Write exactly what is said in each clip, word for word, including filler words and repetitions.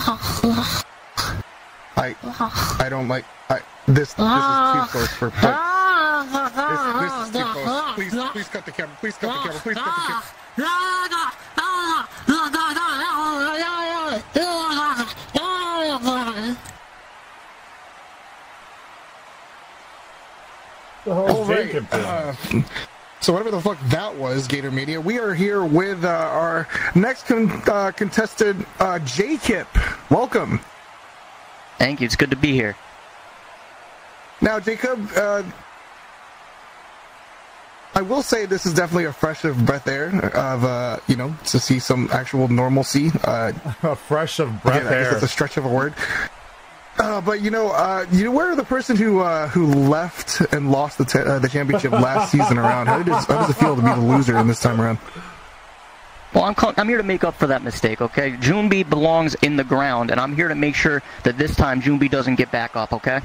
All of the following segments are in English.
I I don't like I this this is too close for play. This, this is too close. Please please cut the camera. Please cut the camera. Please cut the camera. All right. Uh, so whatever the fuck that was, Gator Media, we are here with uh, our next con uh, contestant, uh, J-Kip. Welcome. Thank you. It's good to be here. Now, Jacob, uh, I will say this is definitely a fresh of breath air of, uh, you know, to see some actual normalcy. Uh, a fresh of breath again, air. I guess it's a stretch of a word. Uh, but you know, uh, you were the person who uh, who left and lost the t uh, the championship last season around. How does how does it feel to be the loser in this time around? Well, I'm I'm here to make up for that mistake. Okay, Junbi belongs in the ground, and I'm here to make sure that this time Junbi doesn't get back up. Okay.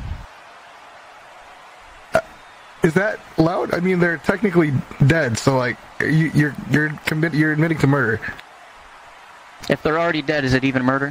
Uh, is that loud? I mean, they're technically dead, so like you, you're you're commit you're admitting to murder. If they're already dead, is it even murder?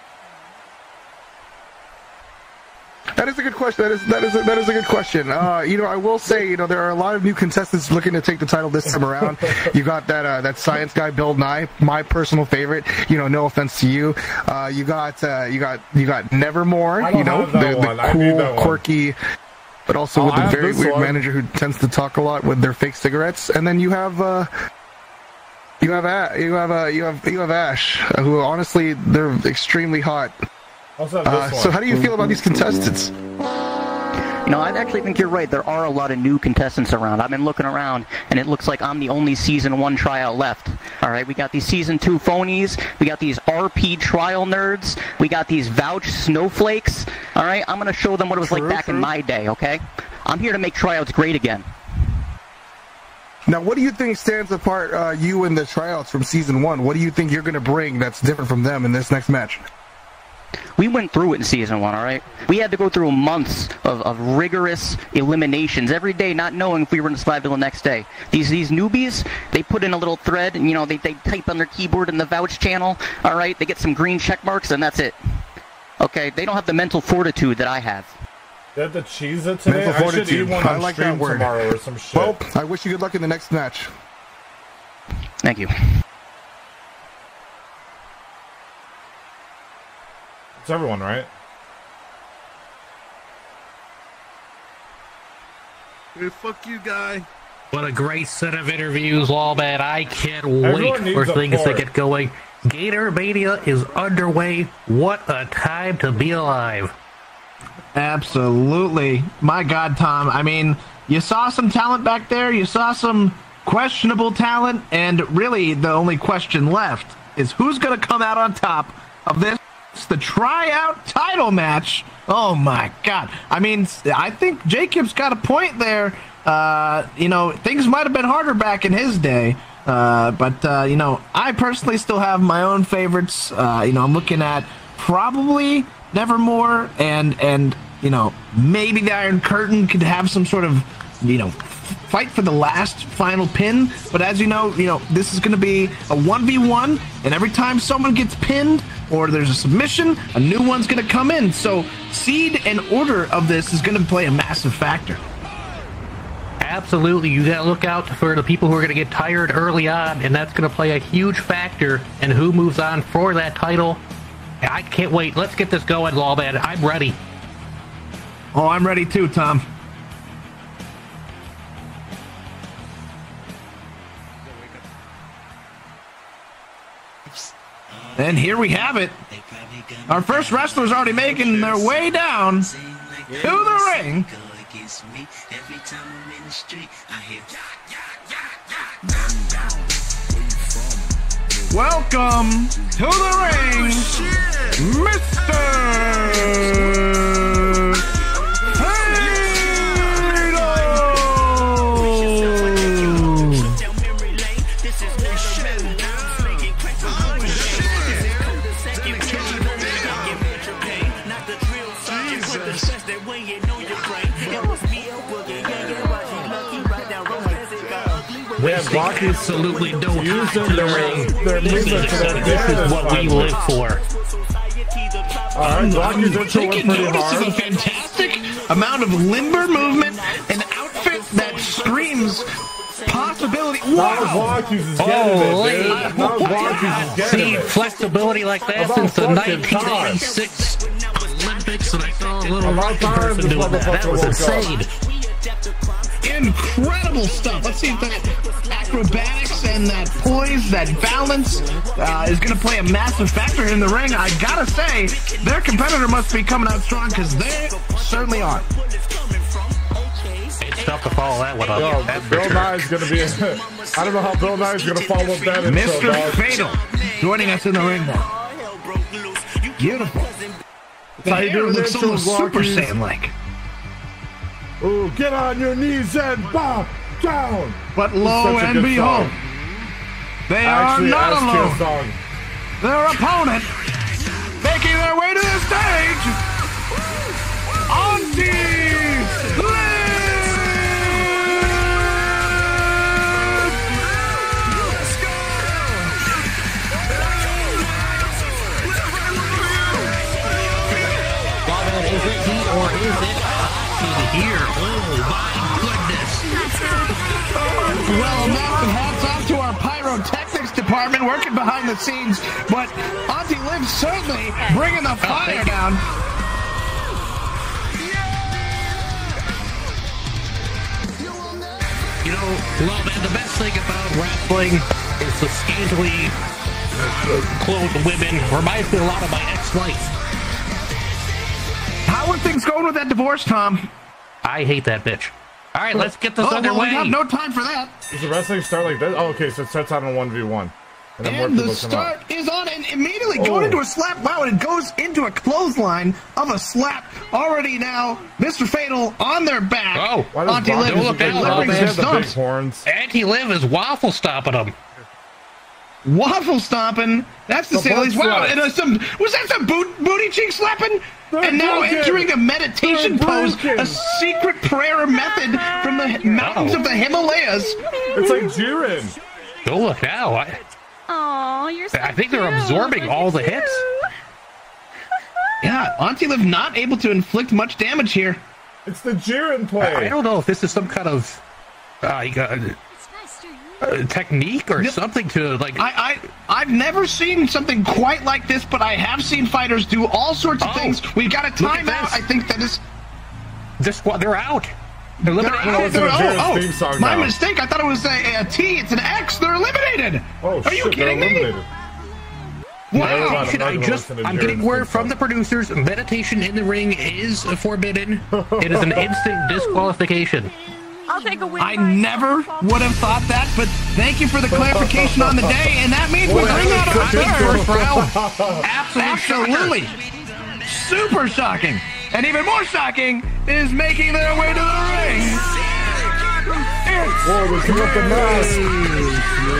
That is a good question. That is that is a, that is a good question. Uh, you know, I will say, you know, there are a lot of new contestants looking to take the title this time around. You got that uh, that science guy, Bill Nye, my personal favorite. You know, no offense to you. Uh, you got uh, you got you got Nevermore. You know, the, the cool, quirky, but also oh, with the very weird one. manager who tends to talk a lot with their fake cigarettes. And then you have. Uh, you have a you have uh, you have you have Ash, who honestly they're extremely hot. Uh, so how do you feel about these contestants? You know, I actually think you're right. There are a lot of new contestants around. I've been looking around, and it looks like I'm the only Season one tryout left. All right, we got these Season two phonies. We got these R P trial nerds. We got these vouch snowflakes. All right, I'm going to show them what it was true, like back true. in my day, okay? I'm here to make tryouts great again. Now, what do you think stands apart uh, you and the tryouts from Season one? What do you think you're going to bring that's different from them in this next match? We went through it in Season one, all right? We had to go through months of, of rigorous eliminations every day, not knowing if we were going to survive till the next day. These these newbies, they put in a little thread, and, you know, they, they type on their keyboard in the vouch channel, all right? They get some green check marks, and that's it. Okay? They don't have the mental fortitude that I have. They had the cheese it today? Mental I should eat one I on like stream that word. tomorrow or some shit. Well, I wish you good luck in the next match. Thank you. It's everyone, right? Hey, fuck you, guy. What a great set of interviews, Lawman. I can't Everyone wait for needs a things to port. get going. Gator Mania is underway. What a time to be alive. Absolutely. My God, Tom. I mean, you saw some talent back there. You saw some questionable talent. And really, the only question left is who's going to come out on top of this, the tryout title match. Oh, my God. I mean, I think Jacob's got a point there. Uh, you know, things might have been harder back in his day. Uh, but, uh, you know, I personally still have my own favorites. Uh, you know, I'm looking at probably Nevermore and, and you know, maybe the Iron Curtain could have some sort of, you know, fight for the last final pin. But as you know, you know, this is going to be a one v one, and every time someone gets pinned or there's a submission, a new one's going to come in. So seed and order of this is going to play a massive factor. Absolutely. You got to look out for the people who are going to get tired early on, and that's going to play a huge factor in who moves on for that title. I can't wait. Let's get this going, Lawman. I'm ready. Oh, I'm ready too, Tom. And here we have it. Our first wrestler's already making their way down to the ring. Welcome to the ring, Mister We absolutely no Use to them the their- ring. their This music is, to their this is what we advantage, live for. Alright, Glocky's in to taking win pretty notice hard. of a fantastic amount of limber movement, an outfit that screams possibility. Now Wow! Glocky's is getting Holy. it, dude. Now Glocky's is getting See it. flexibility like that About since the fucking nineteen eighty-six Olympics, and I saw a little About Russian time person this doing that. That motherfucker was woke up. insane. Incredible stuff. Let's see if that acrobatics and that poise, that balance uh, is going to play a massive factor in the ring. I gotta say, their competitor must be coming out strong because they certainly are. It's tough to follow that one up. Yo, That's for Bill sure. Nye's gonna be. I don't know how Bill Nye's gonna follow up that intro, Mister dog. Fatal joining us in the ring now. Beautiful. The how you hair doing looks intro, almost Super Glockies? Saiyan-like. Ooh, get on your knees and bow down. But It's lo such a and good behold, song. they I are actually not asked you a alone. song. Their opponent making their way to the stage, Auntie Liv! Is it he or is it Auntie here? Oh my goodness. Well, a massive hats off to our pyrotechnics department working behind the scenes, but Auntie Liv certainly bringing the fire down. You know, well, man, the best thing about wrestling is the scantily clothed women. Reminds me a lot of my ex-wife. How are things going with that divorce, Tom? I hate that bitch. All right, let's get this Oh, well, underway. we have no time for that. Does the wrestling start like this? Oh, okay, so it starts out on one v one. And then more And the people come start out. is on, and immediately going Oh. into a slap. Wow, and it goes into a clothesline of a slap. Already now, Mister Fatal on their back. Oh, Why does Auntie Glocky's Liv don't is look down, delivering man. some have the big stomps. horns? Auntie Liv is waffle stomping him. Waffle stomping. That's the The say the least. butt Wow, slap. and uh, some was that some boot, booty cheek slapping? They're and now broken. entering a meditation They're pose, broken. a secret prayer method from the mountains Uh-oh. of the Himalayas. It's like Jiren. Go look now. I, Aw, you're so I think they're cute. absorbing Look all at the hits. you. Yeah, Auntie Liv not able to inflict much damage here. It's the Jiren play. I don't know if this is some kind of uh, you got, uh, technique or No. something to like. I, I, I've never seen something quite like this, but I have seen fighters do all sorts of Oh, things. We got a look at timeout. this. I think that is. this they're out. They're They're eliminated. out. it's in They're- the oh, Jared's oh, theme song my now. mistake. I thought it was a, a T. It's an X. They're eliminated. Oh, Are shit, you kidding they're me? eliminated. Wow. I'm not Meditation, I gonna just, listen to I'm getting Jared's word theme from song. the producers. Meditation in the ring is forbidden. It is an instant disqualification. I'll take a win. I by never myself. would have thought that, but thank you for the clarification on the day, and that means we bring out our third first round. Absolutely. Super shocking. And even more shocking is making their way to the ring. It's Whoa, they took up the mask.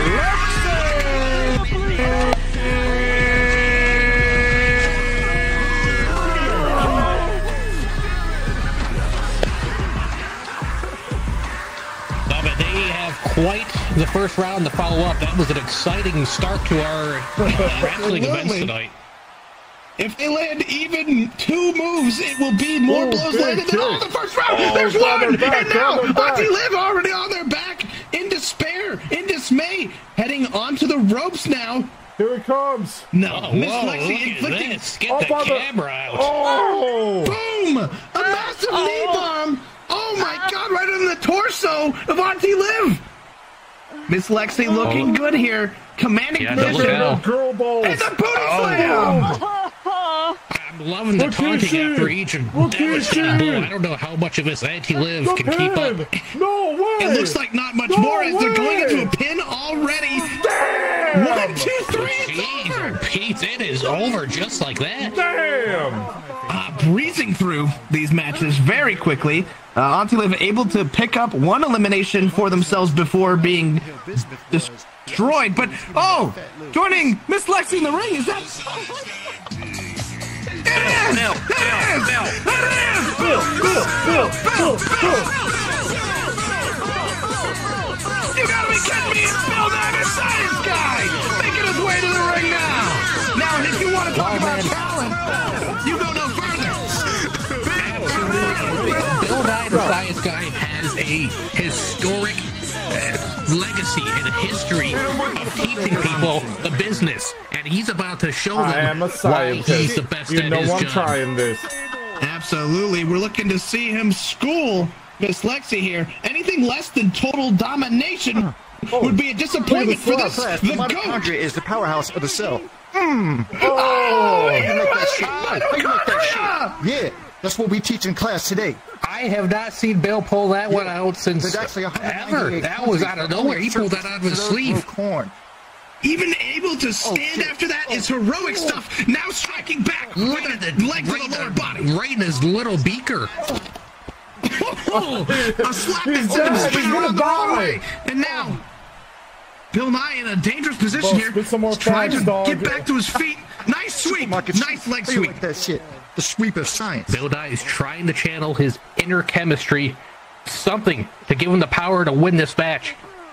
No, but they have quite the first round to follow up. That was an exciting start to our wrestling events Absolutely. tonight. If they land even two moves, it will be more Ooh, blows big landed than all kick. the first round. Oh, There's God, one, they're back, and now God, they're back. Auntie Liv already on their back, in despair, in dismay, heading onto the ropes now. Here it comes. No, Oh, Miss whoa, Lexi look at inflicting this. Get Up the on the- camera out. Oh! boom, a massive knee bomb. Oh my God, right on the torso of Auntie Liv. Miss Lexi looking good here, commanding Yeah, double position, down. The girl balls. and the booty Oh. slam. I'm loving the Look who taunting she- after each and look who devastating she- blow. I don't know how much of this Anti-Liv The can keep pin. up. No way. It looks like not much No more as they're going way. into a pin already. Damn. One, two, three, it's Jeez, over. Pete, it is over just like that. Damn. Uh, breezing through these matches very quickly. Uh, Auntie Liv able to pick up one elimination for themselves before being destroyed. But, oh, joining Miss Lexi in the ring, is that... It is! Bill, It Bill, is! Bill. It is! Bill, Bill, Bill, Bill, Bill. You gotta be kidding me! It's Bill Nye, the science guy! Making his way to the ring now! Now, if you want to talk about talent, you Nye the Science Guy has a historic uh, legacy and a history of teaching people the business, and he's about to show I them am a why scientist. he's the best You at know his I'm job. trying this. Absolutely. We're looking to see him school Miss Lexi here. Anything less than total domination would be a disappointment for this. Class, The the goat. mitochondria is the powerhouse of the cell. Oh, How you make that shit? How you make that shit? Yeah, that's what we teach in class today. I have not seen Bill pull that one Yeah, out since there's actually one hundred ever. ninety-eight That was out of countries nowhere. He pulled that out of his that sleeve. grow corn. even able to stand shit. after that is heroic stuff. Now striking back. Look with at the the leg to right, the lower in- body. right in his little beaker. Oh, a slap that He's sent him dead. spinning He's gonna around the wrong die. way. And now, Bill Nye in a dangerous position Bo, here. spit some more He's trying facts, to dog. get back to his feet. Nice sweep. Marcus, Nice leg how you sweep. like that shit? The sweep of science. Bill Nye is trying to channel his inner chemistry, something to give him the power to win this match.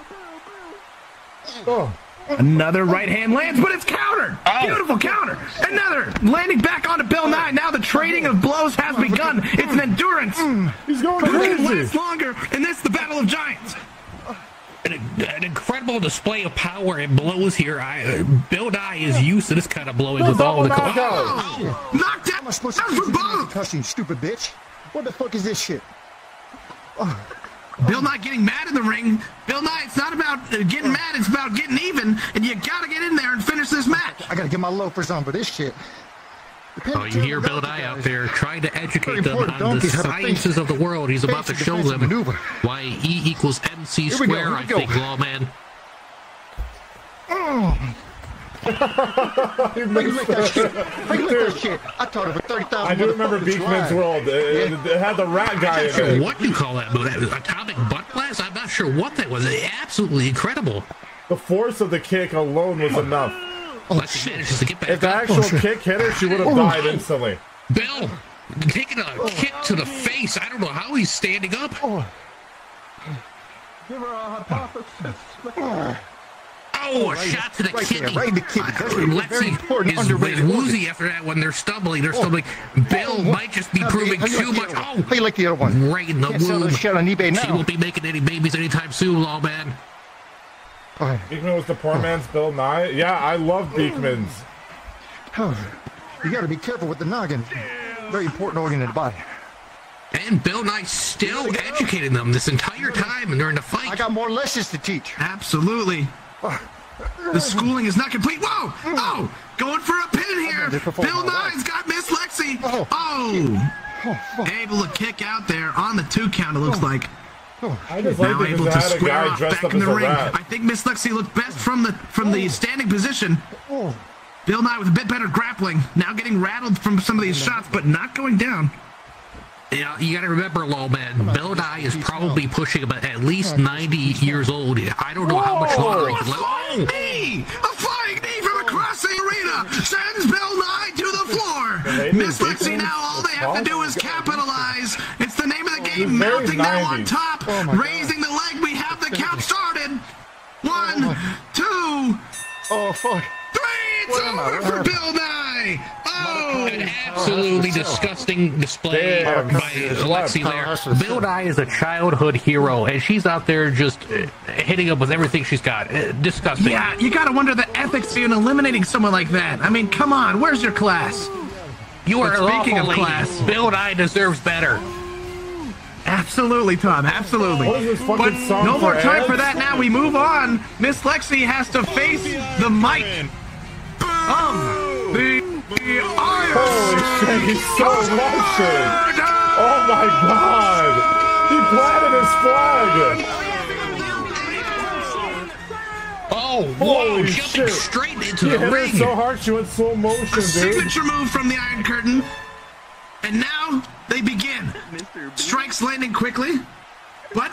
Oh. Another right hand lands, but it's countered. Oh. Beautiful counter. Another landing back onto Bill Nye. Now the trading of blows has begun. It's an endurance. He's going Who can crazy. last longer? And this the Battle of Giants. An, an incredible display of power and blows here. I, uh, Bill Nye is used to this kind of blowing with all the. double knockout. Oh, knocked How am I out. supposed That to was for keep you both. concussion, you stupid bitch? What the fuck is this shit? Bill Nye getting mad in the ring. Bill Nye, it's not about uh, getting mad, it's about getting even, and you gotta get in there and finish this match. I gotta get my loafers on for this shit. Oh, you hear Bill Nye out there trying to educate them important on the donkey how to sciences of the world. He's about to Basic show defensive them maneuver. why E equals M C we go, square, here we I go. think, Lawman. How you make that shit? How you make that shit? I taught it for thirty thousand. I do remember Beekman's World. It, it, it had the rat guy in Sure, it. what do you call that move? That was atomic butt blast? I'm not sure what that was. Absolutely incredible. The force of the kick alone was enough. Lexi manages to get back If the up. actual kick hit her, she would have died instantly. Bill taking a kick to the face. I don't know how he's standing up. Oh, a shot to the right there, kidney. right in the kidney. That's a very Lexi important, is underrated woozy after that when they're stumbling. They're stumbling. Bill might just be How do you- proving how you too like much. the other one? Oh, How you like the other one? right in the Can't sell womb. this shit on eBay She now. won't be making any babies anytime soon, Lawman. Oh, Beekman was the poor man's Bill Nye. Yeah, I love Beekman's. oh, you gotta be careful with the noggin. Very important organ in the body. And Bill Nye still educating them this entire time and during the I fight. got more lessons to teach. Absolutely. The schooling is not complete. Whoa! Oh! Going for a pin here. they perform Bill all right. Nye's got Miss Lexi. Oh. Oh! Able to kick out there on the two count, it looks like. I just Now like it able because to I had a square guy off dressed back up in as the a ring. rat. I think Miss Lexi looked best from the from the standing position. Oh, Bill Nye with a bit better grappling. Now getting rattled from some of these shots, but not going down. Yeah, you got to remember, Lawman, Bill Nye is probably pushing about at least ninety years old. I don't know how much longer he can live. Flying knee! A flying knee from across the arena sends Bill Nye to the floor. they Miss did Lexi Beekman's now, all they have to do is capitalize. It's the name of the was game. very Mounting now on nineties. top, Oh my God. raising the leg. We have the count started. One, two, oh, fuck. three. It's am I? over for Bill Nye. Oh! An absolutely disgusting display Damn, by it's Lexi left. there. Bill Nye is a childhood hero, and she's out there just uh, hitting him with everything she's got. Uh, disgusting. Yeah, you gotta wonder the ethics in eliminating someone like that. I mean, come on, where's your class? You are But speaking awful of lady. class- Bill Nye deserves better. Absolutely, Tom, absolutely. What is this fucking But song no more for time ads? for that now. We move on. Miss Lexi has to face the mic of the, the Iron. Holy shit, he's so emotion. Oh my god. He planted his flag. Oh, whoa, Holy jumping shit. straight into He the hit her ring. so hard she went slow motion, A dude. signature move from the Iron Curtain. And now they begin. Strikes landing quickly, but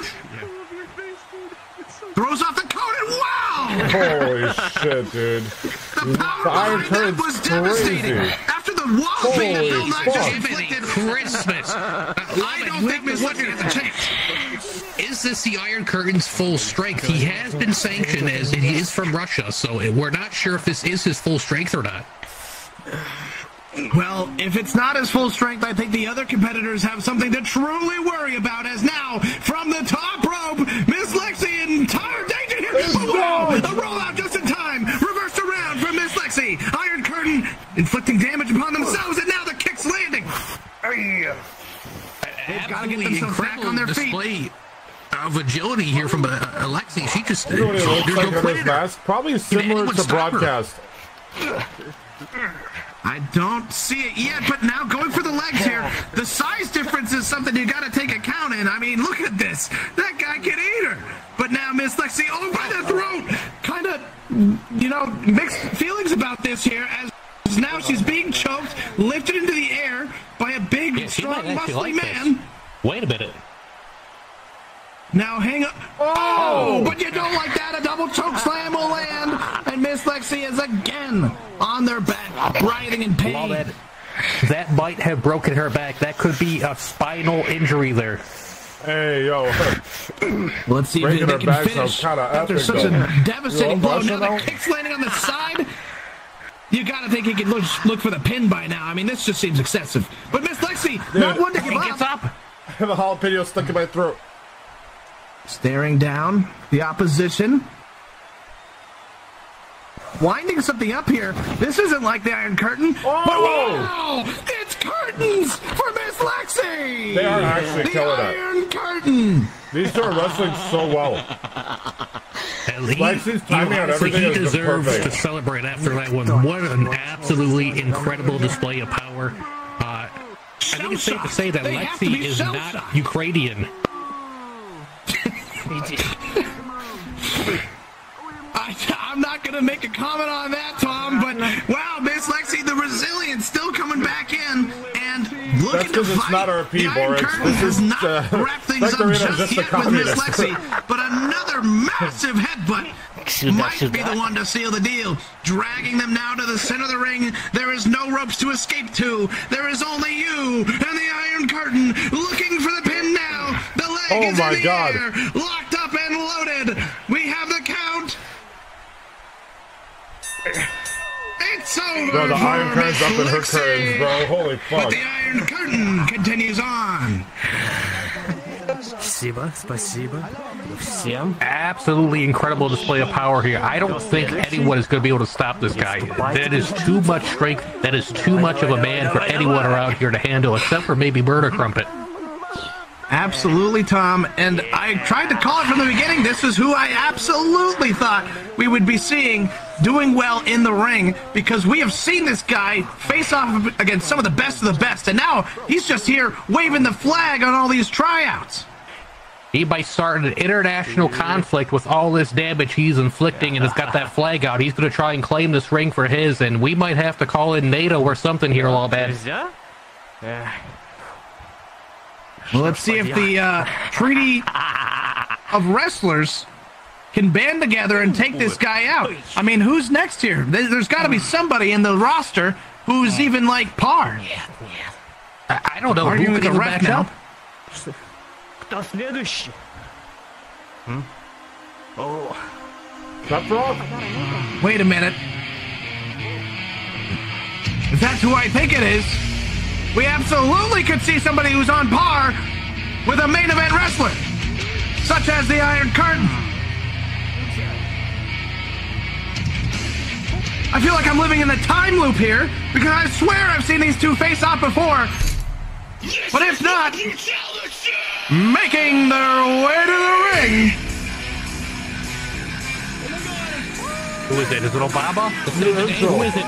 throws off the cone and wow! Holy shit, dude. The power The Iron behind that Curtain's was devastating. crazy. After the wall beat Holy Bill Nye fuck. just Jiminy inflicted, Christmas. I don't think Miss Lexi has a chance. Is this the Iron Curtain's full strength? He has been sanctioned as he is from Russia, so we're not sure if this is his full strength or not. Well, if it's not as full strength, I think the other competitors have something to truly worry about. As now, from the top rope, Miss Lexi in entire danger here. Oh, wow! A rollout just in time. Reversed around from Miss Lexi. Iron Curtain inflicting damage upon themselves, and now the kick's landing. They've got to get themselves back on their display feet. Of agility here from uh, Alexi. She just You know what he looks there's like no on his planner. mask? Probably similar anyone to stop her? broadcast. I don't see it yet, but now going for the legs here. The size difference is something you got to take account in. I mean, look at this. That guy can eat her. But now Miss Lexi, oh, by the throat. Kind of, you know, mixed feelings about this here as now she's being choked, lifted into the air by a big, Yeah, she strong, might actually muscly like man. this. Wait a minute. Now hang up. Oh, but you don't like that. A double choke slam will land. And Miss Lexi is again on their back, writhing in pain. Well, that, that might have broken her back. That could be a spinal injury there. Hey, yo. Let's see if Breaking they her can back finish sounds kinda after epic, such though. a devastating You blow. know, Now the Russell, kick's landing on the side. You gotta think he could look, look for the pin by now. I mean, this just seems excessive. But Miss Lexi, Dude. not one to give He gets up. up. I have a jalapeno stuck in my throat. Staring down the opposition. Winding something up here. This isn't like the Iron Curtain. Oh! But wow! It's curtains for Miss Lexi! They are actually the killing it. Iron Curtain! These two are wrestling so well. And he, Lexi's timing on honestly, everything he is just deserves perfect. to celebrate after that one. What an absolutely incredible display of power. Uh, I think it's safe to say that They have to Lexi be is shell-shocked. not Ukrainian. I, I'm not going to make a comment on that, Tom, but wow, Miss Lexi, the resilience still coming back in and looking That's to because it's fight. not R P, the Iron Boris. Curtain This has is, not uh, wrapped things up Victorino's just, just a yet with Miss communist. Lexi, but another massive headbutt might be the one to seal the deal. Dragging them now to the center of the ring. There is no ropes to escape to. There is only you and the Iron Curtain looking for the pin now. The leg Oh is my in the God. air, locked up and loaded. We have the count. It's over. Bro, the for Iron Curtain's Miss up in her Lexi. curtains, bro. Holy But fuck. the Iron Curtain continues on. Спасибо, спасибо всем. Absolutely incredible display of power here. I don't think anyone is going to be able to stop this guy. That is too much strength. That is too much of a man for anyone around here to handle, except for maybe Murder Crumpet. Absolutely, Tom. And I tried to call it from the beginning. This is who I absolutely thought we would be seeing doing well in the ring, because we have seen this guy face off against some of the best of the best, and now he's just here waving the flag on all these tryouts. He might start an international conflict with all this damage he's inflicting and has got that flag out. He's going to try and claim this ring for his, and we might have to call in NATO or something here, Lawbad. Well, let's see if the uh, treaty of wrestlers can band together and take this guy out. I mean, who's next here? There- There's got to be somebody in the roster who's even like par. I I don't know Arguing who with could the even ref match now. up. Кто следующий? That's wrong. Wait a minute. If that's who I think it is, we absolutely could see somebody who's on par with a main event wrestler, such as the Iron Curtain. I feel like I'm living in the time loop here, because I swear I've seen these two face off before. But if not, making their way to the ring. Who is it? Is it Obama? Is it, who is it?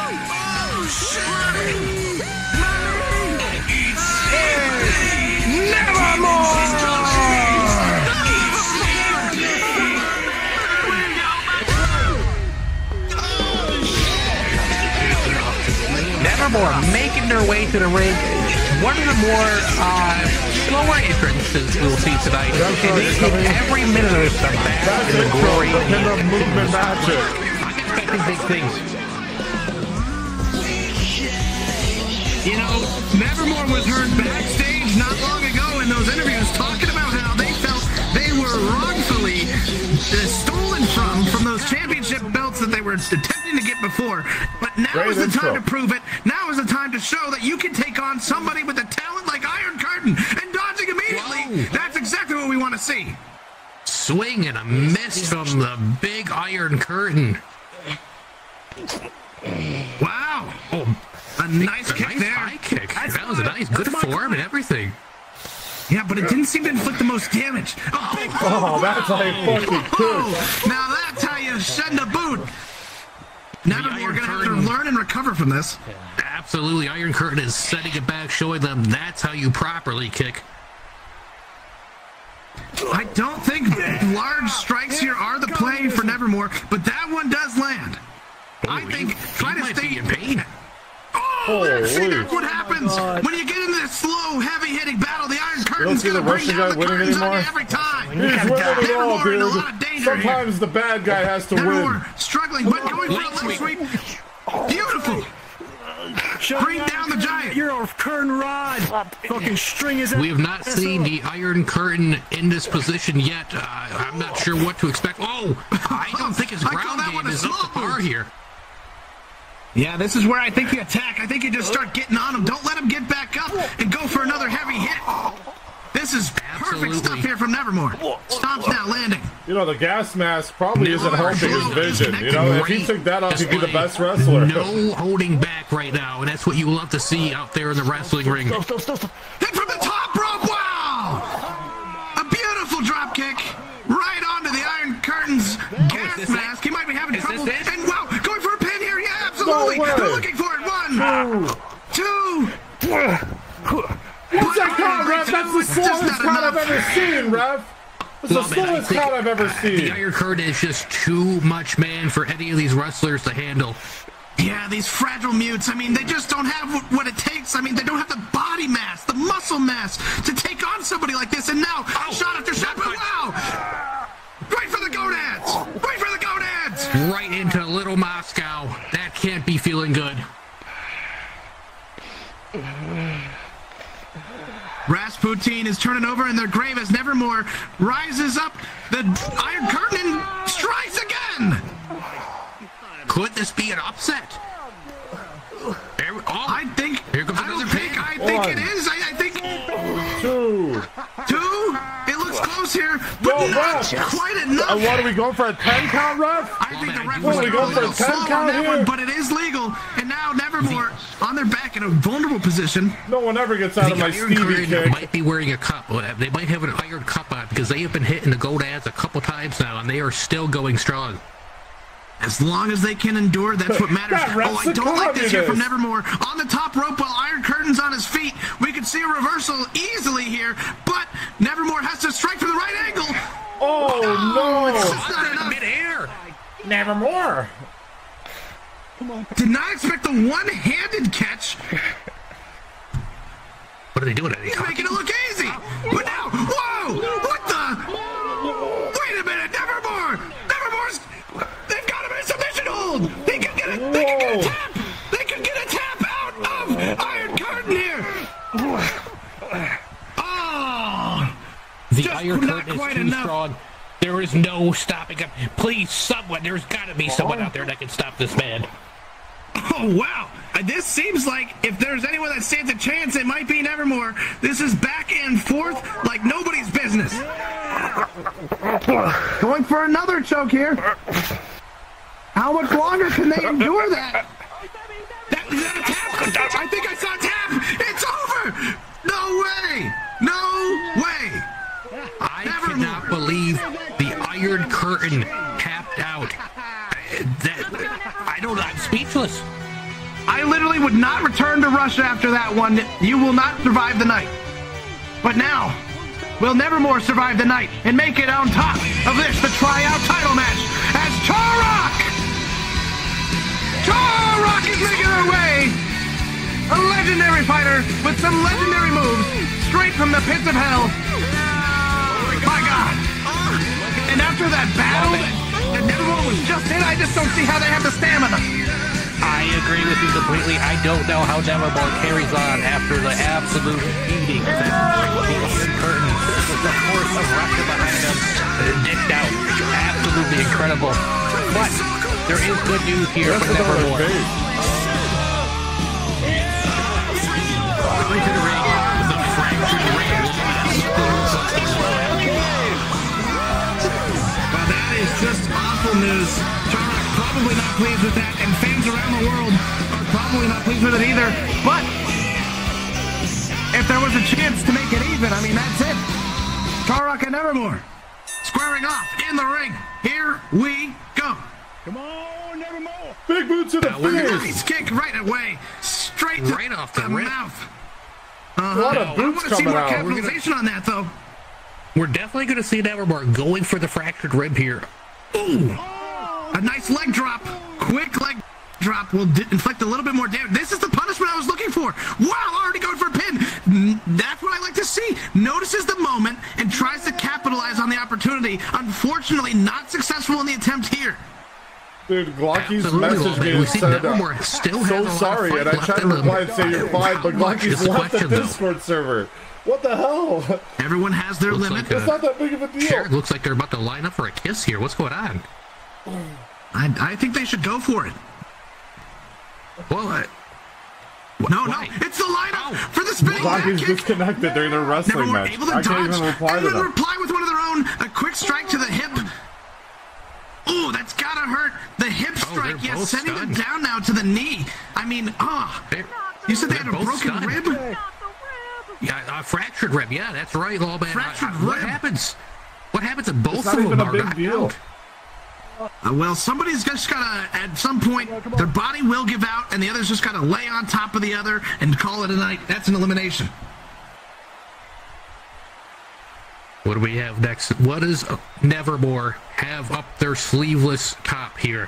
Nevermore making their way to the ring. One of the more uh, slower entrances we'll see tonight. That's And right, they it's take coming in. every minute of this stuff back That's in the it, glory. bro. The Pin-Up Movement magic. I'm expecting big things. You know, Nevermore was heard backstage not long ago in those interviews talking about how they felt they were wrongfully uh, stolen from, from those championship belts that they they were attempting to get before. But now Great is the intro. time to prove it. Now is the time to show that you can take on somebody with a talent like Iron Curtain and dodging immediately. Whoa. That's exactly what we want to see. Swing and a miss from the big Iron Curtain. Wow. Oh, A nice a kick nice there. high kick. That was a nice, good form and everything. Yeah, but it didn't seem to inflict the most damage. A big Oh, that's how you fucking kick. Oh, now that's how you send a boot. Nevermore Iron going to have to Curtain. learn and recover from this. Absolutely, Iron Curtain is setting it back, showing them that's how you properly kick. I don't think large strikes here are the play for Nevermore, but that one does land. I think try to might stay be in pain. Oh, that's, see, Holy. that's what happens when you get into this slow, heavy-hitting battle. The Iron You don't Curtain's see the going to bring Russian down guy the winning curtains on anymore? you every time. He's winning it all, Nevermore in a lot of dude. danger Sometimes the bad guy has to win. Nevermore struggling, but going for a leg sweep. Beautiful. Bring down the giant. You're a curtain rod. Fucking string his We have not seen the Iron Curtain in this position yet. Uh, I'm not sure what to expect. Oh, I don't think his I call ground that one game a is up to slow par move. here. Yeah, this is where I think you attack. I think you just start getting on him. Don't let him get back up and go for another heavy hit. This is Absolutely. perfect stuff here from Nevermore. Stomps now, landing. You know, the gas mask probably No, isn't helping his no, vision. You know, if he Great took that off, he'd be the display. best wrestler. No holding back right now, and that's what you love to see out there in the wrestling ring. Hit from the top rope. Wow! A beautiful drop kick right onto the Iron Curtain's gas this mask. He might be having Is trouble. this it? And wow, going for a pin here. Yeah, absolutely. No way. They're looking for it. One, two. What's that count, ref? That's the It's just slowest not count I've enough. ever seen, ref. It's the Well, man, I slowest think count I've ever The seen. Iron Curtain is just too much, man, for any of these wrestlers to handle. Yeah, these fragile mutes, I mean, they just don't have what- what it takes. I mean, they don't have the body mass, the muscle mass to take on somebody like this. And now, shot after shot, but wow! Right for the gonads! Right for the gonads! Right into Little Moscow. That can't be feeling good. Rasputin is turning over in their grave as Nevermore rises up. The Iron Curtain and strikes again! Could this be an upset? There, oh, I think, Here comes I don't another think, pin. I think One. it is. I, I think Two. two. It looks close here, but No, not ref. quite enough. Uh, what are we going for a ten count, ref? I think the ref What, was we a going for a little ten slow on count that here? one, but it is legal. And now Nevermore on their back in a vulnerable position. No one ever gets out the of my Iron Stevie Curtain kick. might be wearing a cup. They might have an iron cup on because they have been hitting the gonads a couple times now, and they are still going strong. As long as they can endure, that's what matters. That ref's Oh, I a don't like this here from communist. Nevermore. On the top rope while Iron Curtain's on his feet. We could see a reversal easily here, but Nevermore has to strike from the right angle. Oh, no. It's just not In enough. midair. Nevermore. Did not expect the one-handed catch. What are they doing? Are they He's talking? making it look easy. But now, whoa! What the? Wait a minute, Nevermore! Nevermore's... They've got him in a submission hold! They can get a, they can get a tap! They can get a tap out of Iron Curtain here! Oh! The Just Iron not Curtain is quite too enough. strong. There is no stopping him. Please, someone. There's got to be someone out there that can stop this man. Oh, wow. Uh, This seems like if there's anyone that stands a chance, it might be Nevermore. This is back and forth like nobody's business. Going for another choke here. How much longer can they endure that? That, is that a tap? I think I saw a tap. It's over. No way. No way. I Nevermore. cannot believe the Iron Curtain tapped out. Uh, That, I don't. I'm speechless. I literally would not return to Russia after that one. You will not survive the night. But now, will Nevermore survive the night and make it on top of this, the tryout title match, as Turok! Turok is making her way! A legendary fighter with some legendary moves, straight from the pits of hell. My God! And after that battle that Nevermore was just in, I just don't see how they have the stamina. I agree with you completely. I don't know how Nevermore carries on after the absolute beating that the Iron Curtain, with the force of Russia behind them, uh, dicked out. Absolutely incredible. But there is good news here for Nevermore. Going to the ring, the fractured ring. Well, that is just awful news. Charlotte probably not pleased with that, and fans around the world are probably not pleased with it either. But if there was a chance to make it even, I mean, that's it. Charlotte and Nevermore squaring off in the ring. Here we go. Come on, Nevermore. Big boot to the Nice face. kick right away, straight to Right off the the rip. mouth. A lot Uh-huh. of I boots want to see coming more out. capitalization on that, though. We're definitely going to see Nevermore going for the fractured rib here. Ooh, a nice leg drop, quick leg drop will d- inflict a little bit more damage. This is the punishment I was looking for. Wow, already going for a pin. N- That's what I like to see. Notices the moment and tries to capitalize on the opportunity. Unfortunately, not successful in the attempt here. Dude, Glocky's Absolutely, message well, me we and see said, Nevermore still so has a lot of sorry, fight and I left tried to in them. reply and say you're fine, but Watch Glocky's this left the question, though. Discord server. What the hell? Everyone has their Looks limit. like It's not that big of a deal. Sure, it looks like they're about to line up for a kiss here. What's going on? I, I think they should go for it. Well, I, No, Why? no, it's the lineup Ow. for the spinning back Glocky's kick. disconnected during their wrestling Nevermore match. able to I can't dodge even reply and to then them. reply with one of their own. A quick strike to the hip. Oh, that's gotta hurt. The hip Oh, strike, they're yes, both sending them stunned. down now to the knee. I mean, ah, they're- you said they they're had a both broken stunned. rib? Yeah, uh, fractured rib. Yeah, that's right, Lawman. Fractured uh, What rib. happens? What happens if both It's of not even them a are big knocked deal. out? Uh, well, somebody's just gotta, at some point, their body will give out, and the other's just gotta lay on top of the other and call it a night. That's an elimination. What do we have next? What does Nevermore have up their sleeveless top here?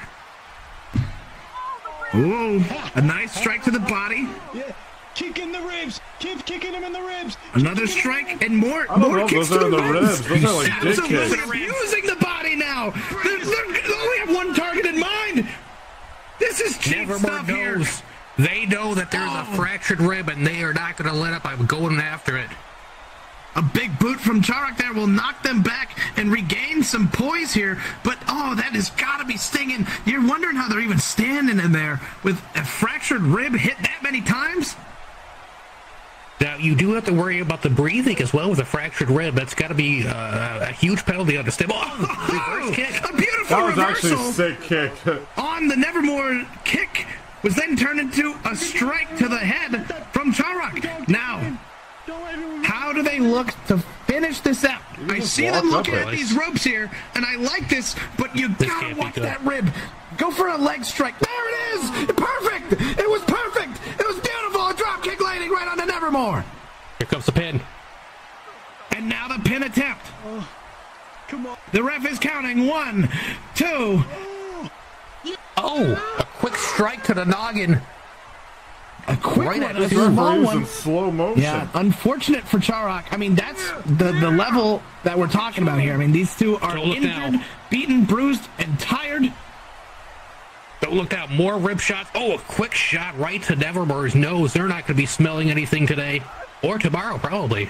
Ooh, a nice strike to the body. Yeah. Kick in the ribs. Keep kicking him in the ribs. Another strike and more, I don't more know, kicks those to are the the ribs. ribs. Those are like dick Absolutely kicks. using the body now. They're, they're, they only have one target in mind. This is cheap Nevermore stuff here. knows. They know that there's Oh. a fractured rib, and they are not going to let up. I'm going after it. A big boot from Charlotte there will knock them back and regain some poise here. But, oh, that has got to be stinging. You're wondering how they're even standing in there with a fractured rib hit that many times? Now, you do have to worry about the breathing as well with a fractured rib. That's got to be uh, a huge penalty on the stable. Oh, reverse kick. A beautiful That was reversal actually a sick kick. on the Nevermore kick was then turned into a strike to the head from Charlotte. Now, how do they look to finish this out? I see them walked looking up at it. these ropes here, and I like this, but you This gotta can't be watch good. that rib. Go for a leg strike. There it is! Perfect! It was perfect! It was beautiful! A drop kick landing right on the Nevermore. Here comes the pin. And now the pin attempt. Come on. The ref is counting. One, two. Oh, a quick strike to the noggin. A quick Right one, at a the small Referees one. in slow motion. Yeah, unfortunate for Charlotte. I mean, that's the, the level that we're talking about here. I mean, these two are Don't look injured, down. beaten, bruised, and tired. Don't look down. More rib shots. Oh, a quick shot right to Nevermore's nose. They're not going to be smelling anything today. Or tomorrow, probably.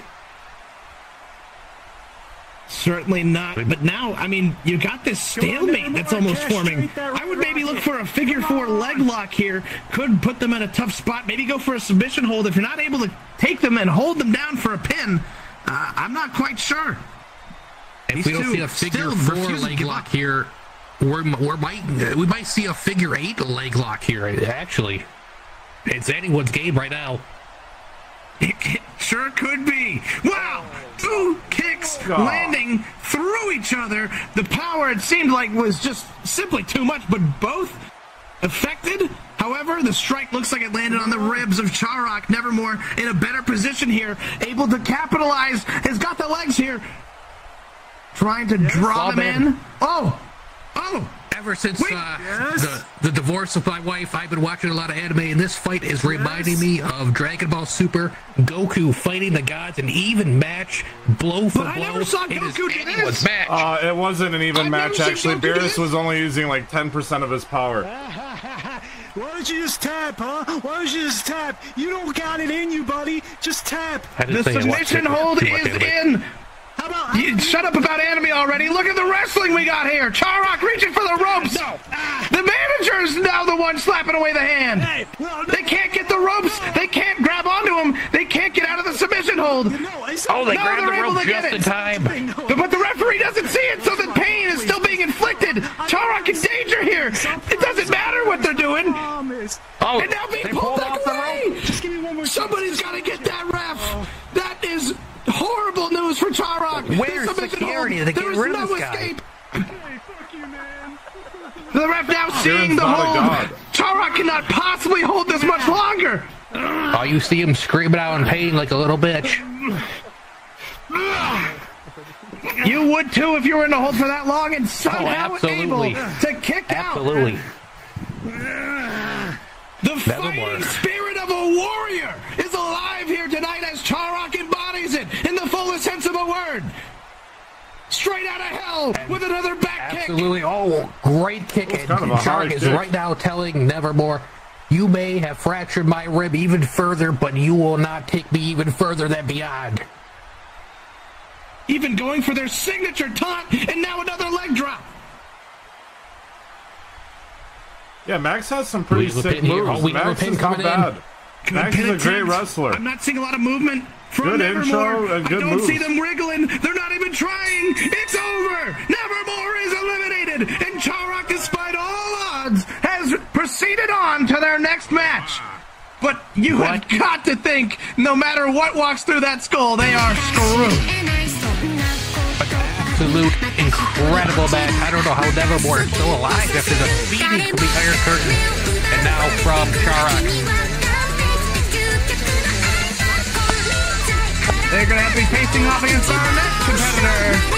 Certainly not. But now, I mean, you got this stalemate that's almost forming. I would maybe look for a figure four leg lock here. Could put them in a tough spot. Maybe go for a submission hold. If you're not able to take them and hold them down for a pin, uh, I'm not quite sure. If These we don't two see a figure still four refuse to leg give lock up. here, we're, we're might we might see a figure eight leg lock here. Actually, it's anyone's game right now. It sure could be. Wow! Two kicks God. landing through each other. The power, it seemed like, was just simply too much, but both affected. However, the strike looks like it landed on the ribs of Charlotte. Nevermore in a better position here, able to capitalize. Has got the legs here. Trying to draw them Lawman. in. Oh! Oh! Ever since Wait, uh, yes? the, the divorce of my wife, I've been watching a lot of anime, and this fight is reminding me of Dragon Ball Super, Goku fighting the gods, an even match, blow for But I blow. never saw It is Goku do anyone's this. match. Uh, it wasn't an even I've match, never seen actually. Goku do Beerus this. was only using like ten percent of his power. Why don't you just tap, huh? Why don't you just tap? You don't got it in you, buddy. Just tap. I didn't The say I watched submission it hold too much is anime. in. How about, you, shut up about anime already. Look at the wrestling we got here. Charrock reaching for the ropes. No. The manager's now the one slapping away the hand. Hey, well, no. They can't get the ropes. They can't grab onto him. They can't get out of the submission hold. You know, oh, they no, grabbed the rope just it. in time. But the referee doesn't see it, so the pain is still being inflicted. Charrock in danger here. It doesn't matter what they're doing. Oh, and now being they pulled pulled off the rope. Just give me one more. Somebody's got to get that ref. That is horrible news for Charrock. Where's security to get rid of this guy? The ref now seeing the hold. Charrock cannot possibly hold this much longer. Oh, you see him screaming out in pain like a little bitch. You would too if you were in the hold for that long and somehow oh, able to kick absolutely. out. The fighting spirit of a warrior is alive here tonight as Charrock embodies it in the fullest sense of a word. Straight out of hell with another back absolutely. kick. Oh, great kick. And kind of Charrock is right now telling Nevermore, you may have fractured my rib even further, but you will not take me even further than beyond. Even going for their signature taunt, and now another leg drop. Yeah, Max has some pretty we sick moves. Oh, we Max is not bad. Max is a great wrestler. I'm not seeing a lot of movement from good Nevermore. Intro and good I don't moves. see them wriggling. They're not even trying. It's over. Nevermore is eliminated, and Charrock, despite all odds, has proceeded on to their next match. But you what? have got to think, no matter what walks through that skull, they are screwed. Absolute incredible match. I don't know how Nevermore is still alive after the beating from the Iron Curtain, and now from Charrock. They're going to have to be facing off against our next competitor.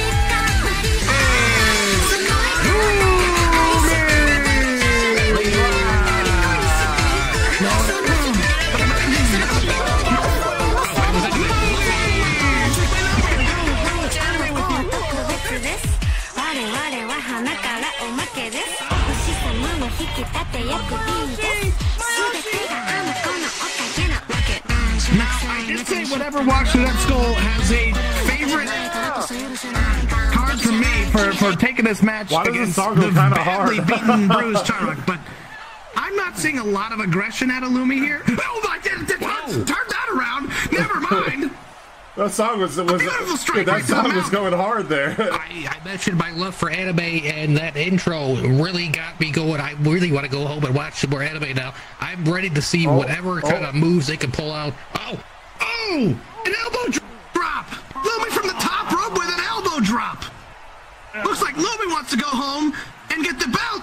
I just say whatever walks through that skull has a favorite card for me for, for taking this match Why against the badly beaten bruised Charrock, but I'm not seeing a lot of aggression out of Lumi here. Oh my God, turn that around. Never mind. That song was, was dude, that song was going hard there. I, I mentioned my love for anime, and that intro really got me going. I really want to go home and watch some more anime now. I'm ready to see oh, whatever oh. kind of moves they can pull out. Oh, oh, an elbow drop. Lumi from the top rope with an elbow drop. Looks like Lumi wants to go home and get the belt.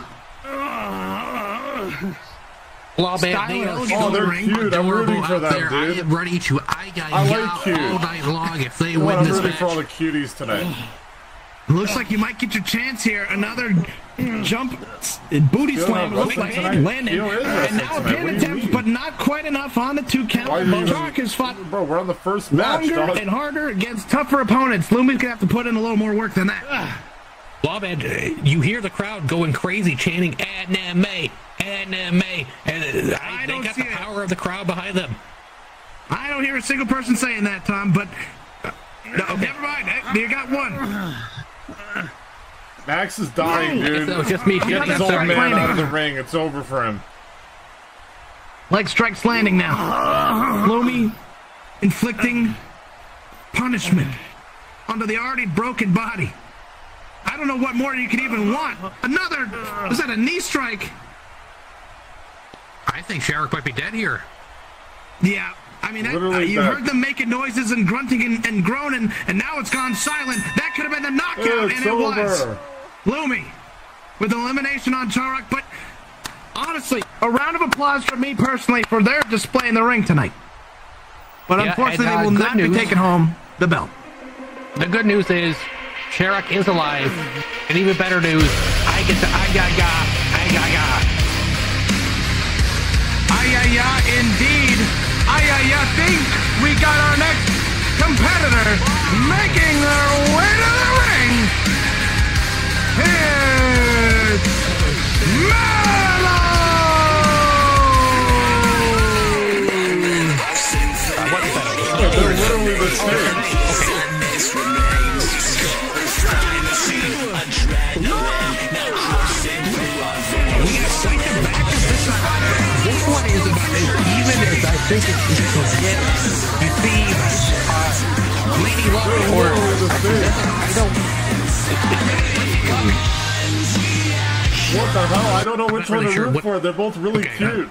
Well, man, they are oh, they're cute. I'm rooting for them, dude. I am ready to I got I like cute. all night long if they you win know, this I'm rooting match. for all the cuties tonight. Looks like you might get your chance here. Another jump, booty Feel slam, looks like landing. And now a pin attempt, but not quite enough on the two count. Charrock has fought Bro, we're on the first match, longer dog. and harder against tougher opponents. Lumi's gonna have to put in a little more work than that. Well, man, you hear the crowd going crazy, chanting anime, anime, and I, I they don't got see the it. power of the crowd behind them. I don't hear a single person saying that, Tom, but uh, no, never mind. You got one. Max is dying, No. dude. It was just me. Get this old man out of the ring. It's over for him. Leg strikes landing now. Lumi inflicting punishment onto the already broken body. I don't know what more you could even want. Another, was that a knee strike? I think Charrock might be dead here. Yeah, I mean, that, uh, you dead. heard them making noises and grunting and, and groaning, and now it's gone silent. That could have been the knockout, It's and it over. was. Lumi with elimination on Charrock, but honestly, a round of applause from me personally for their display in the ring tonight. But Yeah, unfortunately, and, uh, they will good not news. be taking home the belt. The good news is Charrock is alive, and even better news, I get the ay-ya-ya, ay-ya-ya. Ay-ya-ya, indeed. Ay-ya-ya, think we got our next competitor making their way to the ring. It's Mello! They're literally the same. think it's just legit. You see, uh, Lady Luck or I don't. What the hell? I don't know which one really to sure root what- for. They're both really Okay, cute.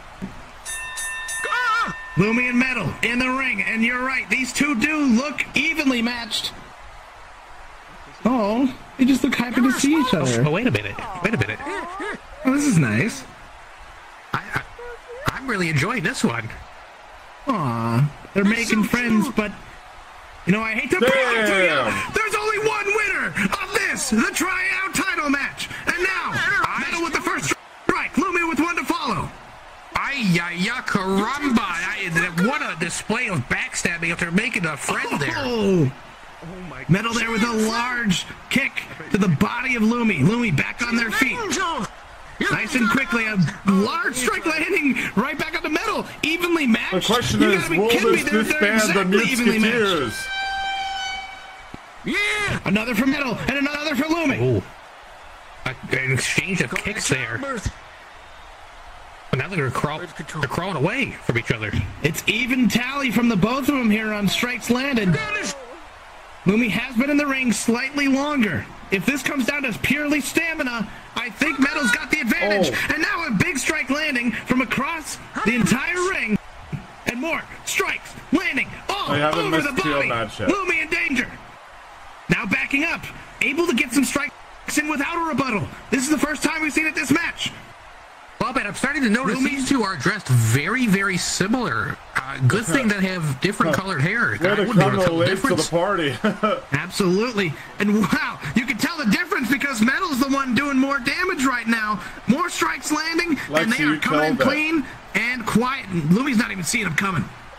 Lumi and Metal in the ring, and you're right, these two do look evenly matched. Oh, they just look happy to see each other. Oh, wait a minute. Wait a minute. Oh, this is nice. I, I, I'm really enjoying this one. Aw, they're making friends, but you know, I hate to break it to you. There's only one winner of this, the tryout title match. And now, Metal with the first strike, Lumi with one to follow. Ay, ay, ay, caramba. I, what a display of backstabbing after making a friend there. Oh, Metal there with a large kick to the body of Lumi. Lumi back on their feet. Nice and quickly, a large strike landing right back on the Metal. Evenly matched. The question You is, gotta be will kidding me. this They're, they're disband the exactly evenly matched. Musketeers? Yeah! Another for Metal and another for Lumi. Oh, an exchange of kicks there. But now they're, crawl, they're crawling away from each other. It's even tally from the both of them here on strikes landed. Lumi has been in the ring slightly longer. If this comes down to purely stamina, I think Metal's got the advantage. Oh. And now a big strike landing from across the entire ring. And more strikes landing all I haven't over missed the field body. match yet. Lumi in danger. Now backing up, able to get some strikes in without a rebuttal. This is the first time we've seen it this match. Well, but I'm starting to notice these two are dressed very, very similar. Uh, good thing that have different colored hair. Way I to wouldn't know come the to late to the difference. party. Absolutely. And wow, you can tell the difference because Metal's the one doing more damage right now. More strikes landing, Lexi, and they you are coming in killed it. clean and quiet. And Lumi's not even seeing them coming.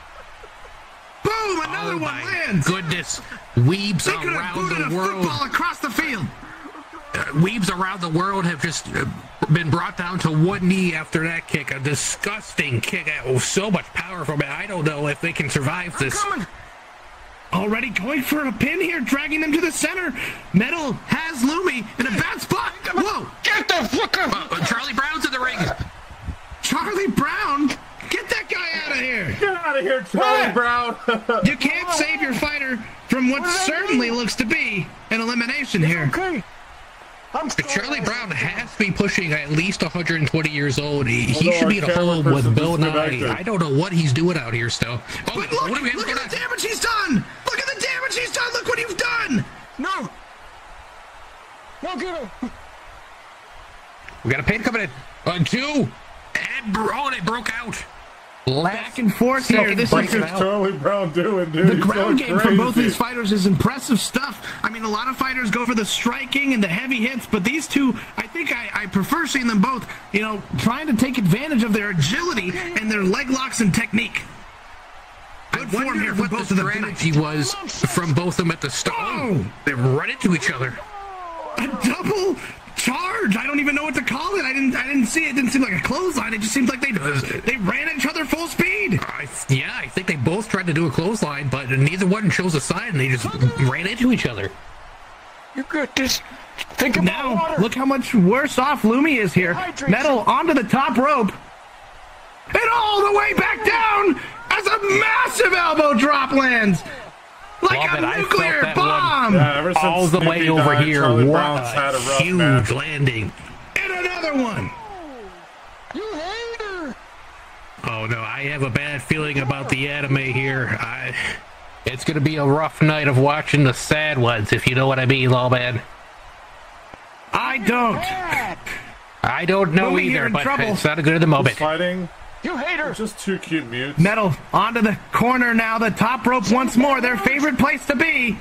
Boom! Another Oh one my lands. goodness. Weebs They could have around booted a the world. football across the field. Uh, weebs around the world have just uh, been brought down to one knee after that kick. A disgusting kick. Oh, so much power from it. I don't know if they can survive this. Already going for a pin here, dragging them to the center. Metal has Lumi in a bad spot. Whoa! Get the fuck up! Uh, uh, Charlie Brown's in the ring. Charlie Brown? Get that guy out of here! Get out of here, Charlie Brown! You can't save your fighter from what certainly looks to be an elimination here. Okay. I'm But Charlie Brown has to be pushing at least one hundred twenty years old. He, he Although should our be at a camera home with person Bill Nye. disconnected. I don't know what he's doing out here still. Oh, But look, what do we have look going at the on? damage he's done! Look at the damage he's done! Look what you've done! No. No, get him. We got a pin coming in. On two. And bro- oh, they broke out. Back and forth here. This What is is Charlie Brown doing, dude? the He's ground going game from both crazy. these fighters is impressive stuff. I mean, a lot of fighters go for the striking and the heavy hits, but these two, I think I, I prefer seeing them both, you know, trying to take advantage of their agility and their leg locks and technique. Good I form wonder here from what the both of them strategy tonight. was from both of them at the start. Oh! They run into each other. A double charge. I don't even know what to call it. I didn't. I didn't see it. It didn't seem like a clothesline. It just seemed like they they ran at each other full speed. I, yeah, I think they both tried to do a clothesline, but neither one chose a side, and they just ran into each other. You got this. Think about Now water. look how much worse off Lumi is here. Hydrate. Metal onto the top rope, and all the way back down as a massive elbow drop lands. Like Love it. a I felt nuclear that bomb. Yeah, ever since All the way Snoopy over died, here. Charlie What Brown's had a a rough huge match. landing. And another one. You hater. Oh no, I have a bad feeling about the anime here. I, it's gonna be a rough night of watching the sad ones, if you know what I mean, Lawman. I don't. I don't know Lumi here either, in but trouble. it's not good at the Who's moment. fighting? You hater. Just two cute mutes. Metal onto the corner now. The top rope once more. Their favorite place to be.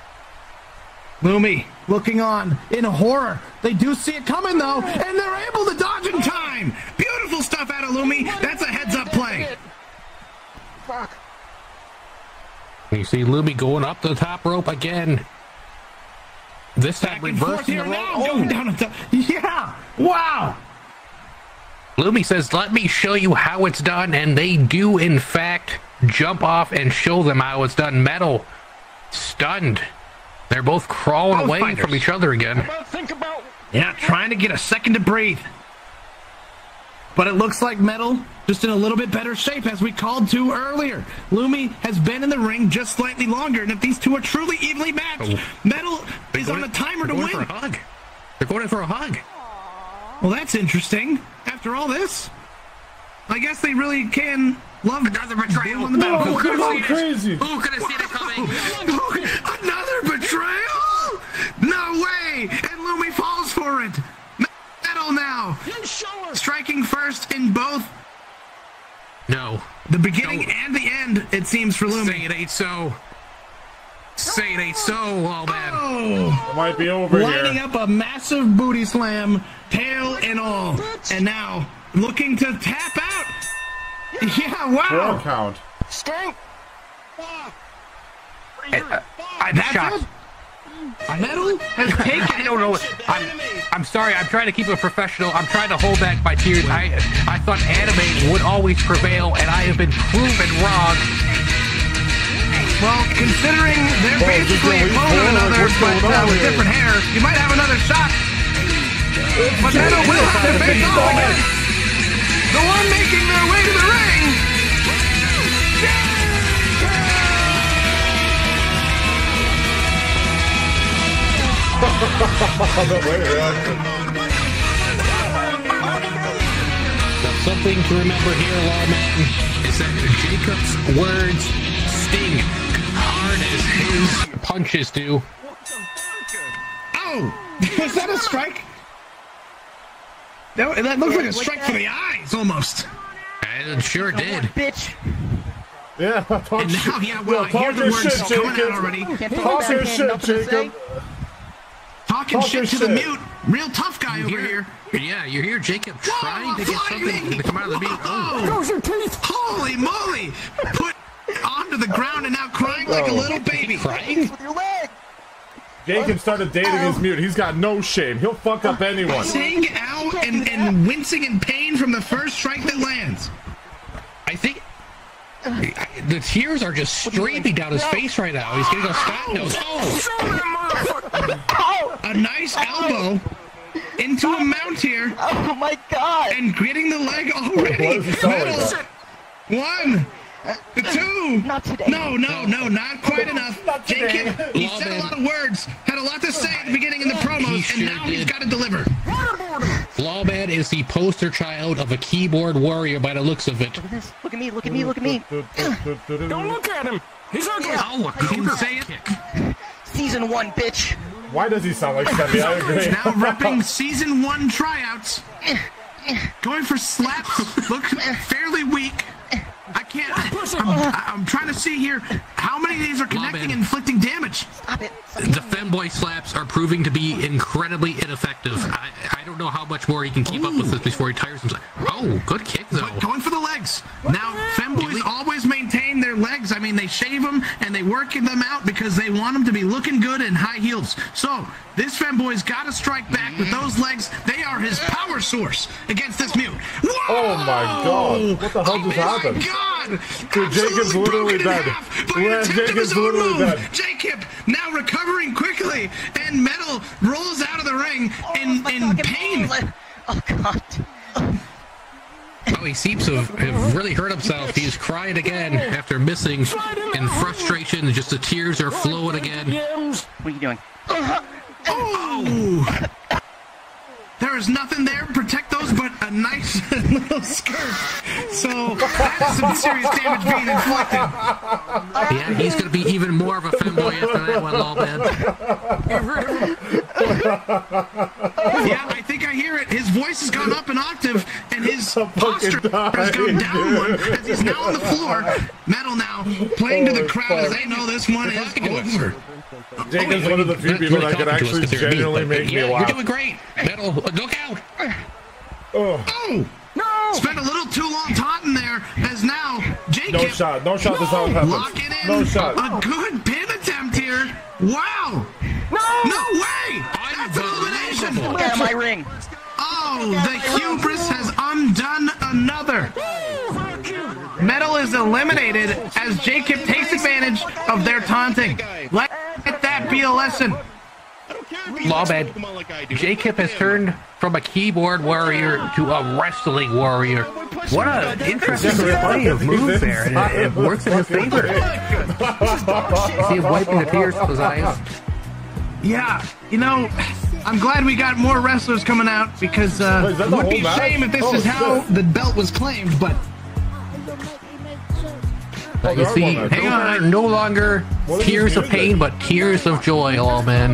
Lumi looking on in horror. They do see it coming though, and they're able to dodge in time. Beautiful stuff out of Lumi. That's a heads-up play. Fuck. You see Lumi going up the top rope again. This time Back and forth reversing the here rope. now. Going down at the, yeah. Wow. Lumi says, let me show you how it's done, and they do, in fact, jump off and show them how it's done. Metal, stunned. They're both crawling Both away fighters. from each other again. About think about. Yeah, trying to get a second to breathe. But it looks like Metal just in a little bit better shape, as we called to earlier. Lumi has been in the ring just slightly longer, and if these two are truly evenly matched, oh. Metal is on a timer to win. For a hug. They're going in for a hug. Well, that's interesting. After all this, I guess they really can love another betrayal on the battlefield. Oh, Who could have seen crazy. it? Who could have seen it coming? Another betrayal? No way! And Lumi falls for it. Metal now, striking first in both. No. The beginning no. and the end, it seems, for Lumi. Say it ain't so. Say it ain't so, all man. Oh, it might be over lining here. up a massive booty slam, tail and all, and now looking to tap out. Yeah, wow. Four count. Sting. I, I'm That's shocked. it? Metal has taken. I don't know. I'm, I'm sorry. I'm trying to keep it professional. I'm trying to hold back my tears. I, I thought anime would always prevail, and I have been proven wrong. Well, considering they're well, basically a clone of another, but uh, with different hair, you might have another shot. But Metal will have to face off against the one making their way to the ring. Now, something to remember here, Lawman, is that Jacob's words sting hard as his punches do. Oh! Was that a strike? That, that looks like a strike for the eyes, almost. It sure did. Bitch. Yeah, talk and now, yeah, well, yeah, I hear the words shit, coming Jacob. out already. Talk your shit, Jacob. Talking Talk shit to shit. the mute. Real tough guy you over hear, here. Yeah, you hear Jacob Whoa, trying to get something me. to come out of the mute. Oh, holy moly! Put onto the ground and now crying like a little baby. Crying? With your leg. Jacob started dating his mute. He's got no shame. He'll fuck up anyone. Sing out and, and wincing in pain from the first strike that lands. I think the tears are just streaming down his face right now. He's getting a snot nose. Oh! A nice elbow into a mount here. Oh my god! And getting the leg already. Metal. One. Two. Not today. No, no, no, not quite enough. Jacob, he said a lot of words, had a lot to say at the beginning in the promos, sure and now did. he's got to deliver. Lawman is the poster child of a keyboard warrior by the looks of it. Look at this. Look at me. Look at me. Look at me. Don't look at him. He's ugly. Oh, you can say it. Season one, bitch. Why does he sound like Sebby? I agree. Now repping season one tryouts. Going for slaps. Look fairly weak. I can't. I'm, I'm trying to see here how many of these are connecting and inflicting damage. Stop it. The femboy slaps are proving to be incredibly ineffective. I, I don't know how much more he can keep Ooh. up with this before he tires himself. Oh, good kick, though. But going for the legs. Now, femboys always maintain their legs. I mean, they shave them and they work them out because they want them to be looking good in high heels. So, this femboy's got to strike back with those legs. They are his power source against this mute. Whoa! Oh, my God. What the hell oh just happened? My God. Dude, Jacob's literally dead. Yeah, Jacob's literally dead. Jacob now recovering quickly, and Metal rolls out of the ring in, in pain. Oh, God. Oh, he seems to have, have really hurt himself. He's crying again after missing in frustration. Just the tears are flowing again. What are you doing? Oh! There is nothing there to protect those but a nice little skirt. So that's some serious damage being inflicted. Yeah, he's going to be even more of a femboy after that one, Lawman. Yeah, I think I hear it. His voice has gone up an octave, and his posture has gone down one as he's now on the floor. Metal now playing to the crowd as they know this one is over. Jacob's one of the few people that could actually genuinely make me laugh. You're doing great. Metal, look out. Oh. Oh. No! Spent a little too long taunting there, as now Jacob. No shot. No shot. This how it happens. Locking in no shot. A good pin attempt here. Wow. No! No way! That's an elimination. Get out of my ring. Oh, the hubris has undone another. Metal is eliminated as Jacob takes advantage of their taunting. Let that be a lesson. Lawman, Jacob has turned from a keyboard warrior to a wrestling warrior. What an interesting display of moves there. And it, it works in his favor. See him wiping the tears from his eyes. Yeah, you know, I'm glad we got more wrestlers coming out because uh, Wait, it would be a match? shame if this oh, is how shit. the belt was claimed, but Oh, You see, one those are no longer What is tears this of pain, music? but tears of joy, all man.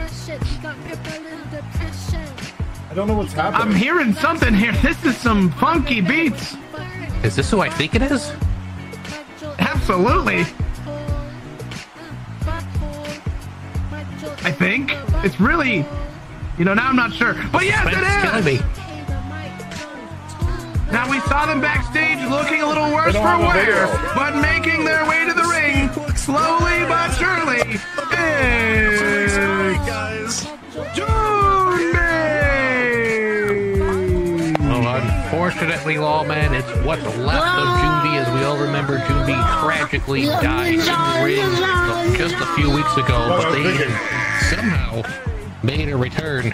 I don't know what's happening. I'm hearing something here. This is some funky beats. Is this who I think it is? Absolutely. I think. It's really, you know, now I'm not sure. But yes, It's killing it me. is. Now we saw them backstage looking a little worse They don't for have a wear, video. but making their way to the ring, slowly but surely, is Junbi! Well, unfortunately, Lawman, it's what's left of Junbi, as we all remember Junbi tragically died in the ring just a few weeks ago, but they somehow made a return.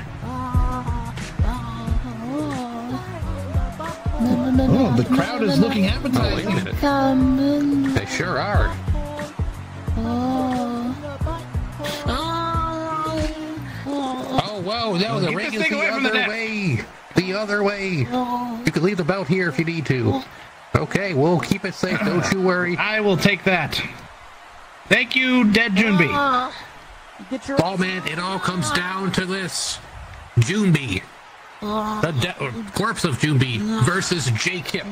Oh, the crowd is looking Oh, wait a appetizing. minute. They sure are. Oh, whoa, no, the Keep ring this is thing the away from the other net. way. The other way. You can leave the belt here if you need to. Okay, we'll keep it safe, don't you worry. I will take that. Thank you, Dead Junbi. Oh man, it all comes down to this. Junbi. The de- uh, corpse of Junbi versus J-Kip.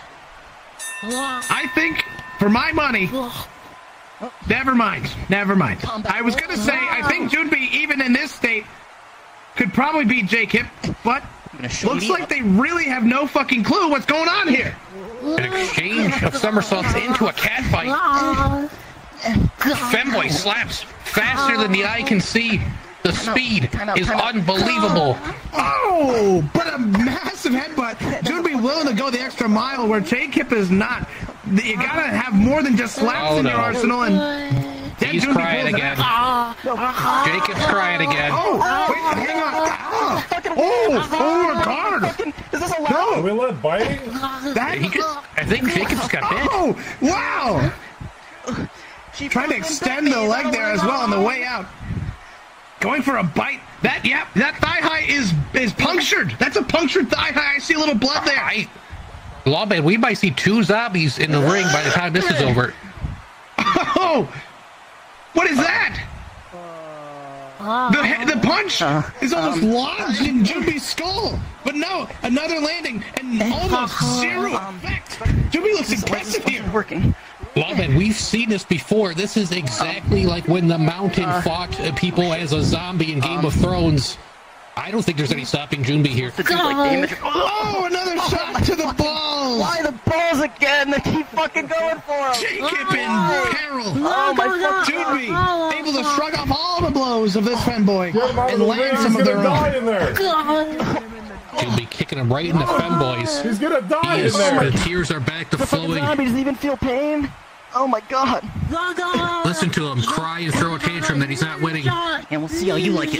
I think, for my money, never mind, never mind. I was gonna say, I think Junbi, even in this state, could probably beat J-Kip, but looks like they really have no fucking clue what's going on here. An exchange of somersaults into a cat fight. Femboy slaps faster than the eye can see. The speed is unbelievable. Oh, but a massive headbutt. Junbi willing to go the extra mile where J-Kip is not. You gotta have more than just slaps Oh, in your no. arsenal, and Dead He's Junbi crying pulls it again. out. Jacob's crying again. Oh, wait, hang on. Ah. Oh, oh my God. Is this Are No, we let biting? that, He just, I think Jacob's got bit. oh, wow. Trying to extend the leg there as well on the way out. Going for a bite. That, yep, that thigh high is is punctured. That's a punctured thigh high. I see a little blood there. I, Lawman, we might see two zombies in the ring by the time this is over. Oh, what is that? The, he- the punch is almost lodged in Junbi's skull. But no, another landing and almost zero effect. Junbi looks impressive here. Working. Lawman, we've seen this before. This is exactly like when the Mountain fought uh, people as a zombie in Game of Thrones. I don't think there's any stopping Junbi here. To do like damage. Oh, another shot to the balls. Why the balls again? They keep fucking going for him. J-Kip in peril. Oh my fucking Junbi able to shrug off all the blows of this femboy Get him out of and the land ring. some He's of gonna their die own. in there. Junbi kicking him right in the femboys. He's gonna die He in is, there. the tears are back to The fucking flowing. zombie doesn't even feel pain. Oh my god. Listen to him cry and throw a tantrum that he's not winning. And we'll see how you like it.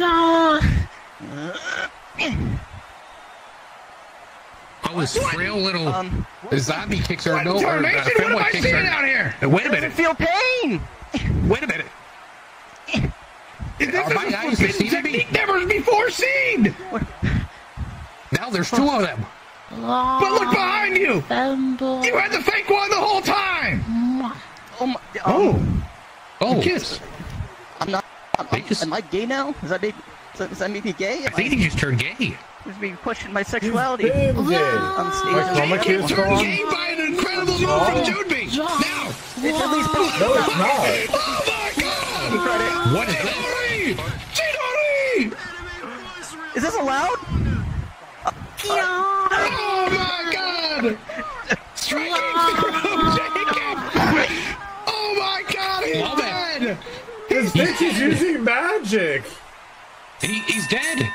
Oh, his frail little Um, zombie kicks are What no, or uh, tarnation? What am femboy I kicks seeing are. out here? Uh, Wait a doesn't minute. feel pain. Wait a minute. This Are my is a eyes forbidden deceiving me? technique never before seen. Now there's two of them. But look behind you. You had the fake one the whole time. Oh my. Oh, Um, Oh, kiss. I'm not. I'm, They just- am I gay now? Does that make? Does that, does that make me gay? I think he just turned gay. Is me pushing my sexuality Been dead. on stage? My stomach J-Kip is turned gone. gay by an incredible move from Junbi. Now. It's at least No, it's not. Oh my God. What is that? Chidori! Chidori! Is this allowed? Oh my God! Striking through J-Kip! Oh my God, he's Love it. dead! His bitch is using magic. He, he's dead.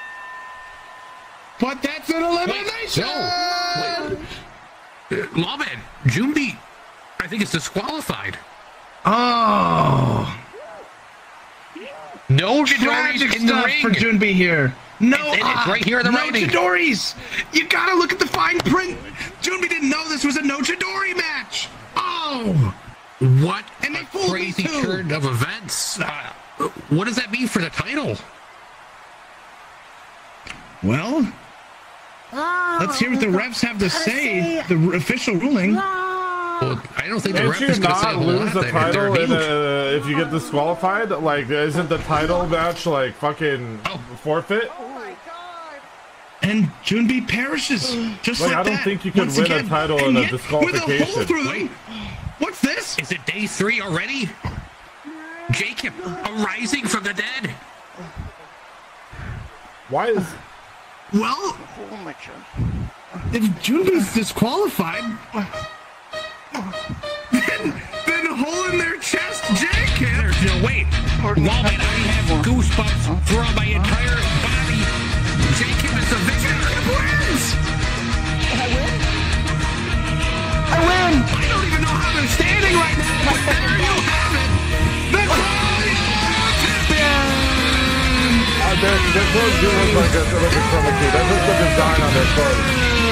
But that's an elimination! No. Wait. Uh, Lawman, Junbi, I think it's disqualified. Oh, No Chidori tragic in the stuff ring. for Junbi here. No, It's, it's uh, right here in the no writing. Chidori's. You gotta look at the fine print. Junbi didn't know this was a no Chidori match. Oh, What and they a fooled me crazy too. turn of events. Uh, what does that mean for the title? Well, let's hear what the refs have to say. The official ruling. Well, I don't think the Can't ref you is going to say a not whole lose lot the there. title They're in huge. a, if you get disqualified? Like, isn't the title match like fucking Oh. forfeit? And Junbi perishes just Like, like, I don't that. think you could Once win a again. title And in a yet, disqualification. With a hole through Wait. them. What's this? Is it day three already? Jacob arising from the dead. Why is... Well, Oh my god. if Junbi's disqualified, then, then hole in their chest, Jacob. There's no wait. Wallman, I have goosebumps throughout my entire body. Jacob is the victor. Jacob wins. I win? I win! I don't even know how they're standing right now, but there you have it. The Crawley champion. Uh, their, their clothes do look like a, like a chroma key. That's just the design on their clothes.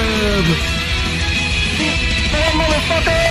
Hey, motherfucker!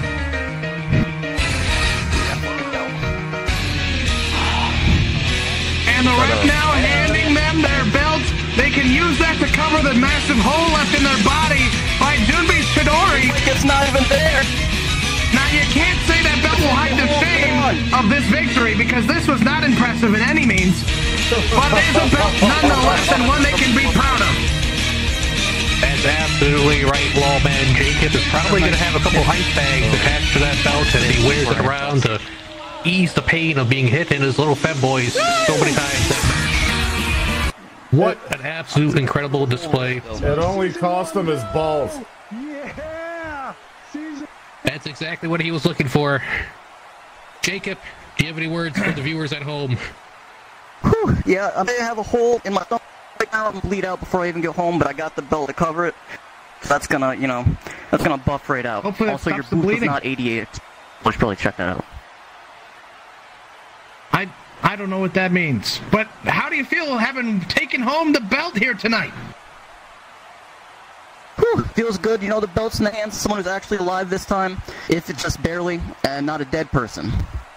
And the ref now handing them their belts. They can use that to cover the massive hole left in their body by Junbi Chidori. Like it's not even there. Now you can't say that belt will hide the shame of this victory because this was not impressive in any means. But it is a belt nonetheless and one they can be proud of. That's absolutely right, Lawman. Jacob is probably going to have a couple ice bags attached to that belt as he wears it around to ease the pain of being hit in his little femboys so many times. What an absolute incredible display. It only cost him his balls. That's exactly what he was looking for. Jacob, do you have any words for the viewers at home? Whew, yeah, I may have a hole in my thumb right now. I'm gonna bleed out before I even get home, but I got the belt to cover it. So that's gonna, you know, that's gonna buff right out. Hopefully that also, your stops the booth is bleeding. not eighty-eight. I should probably check that out. I I don't know what that means. But how do you feel having taken home the belt here tonight? Whew, feels good. You know, the belt's in the hands of someone who's actually alive this time, if it's just barely, and not a dead person.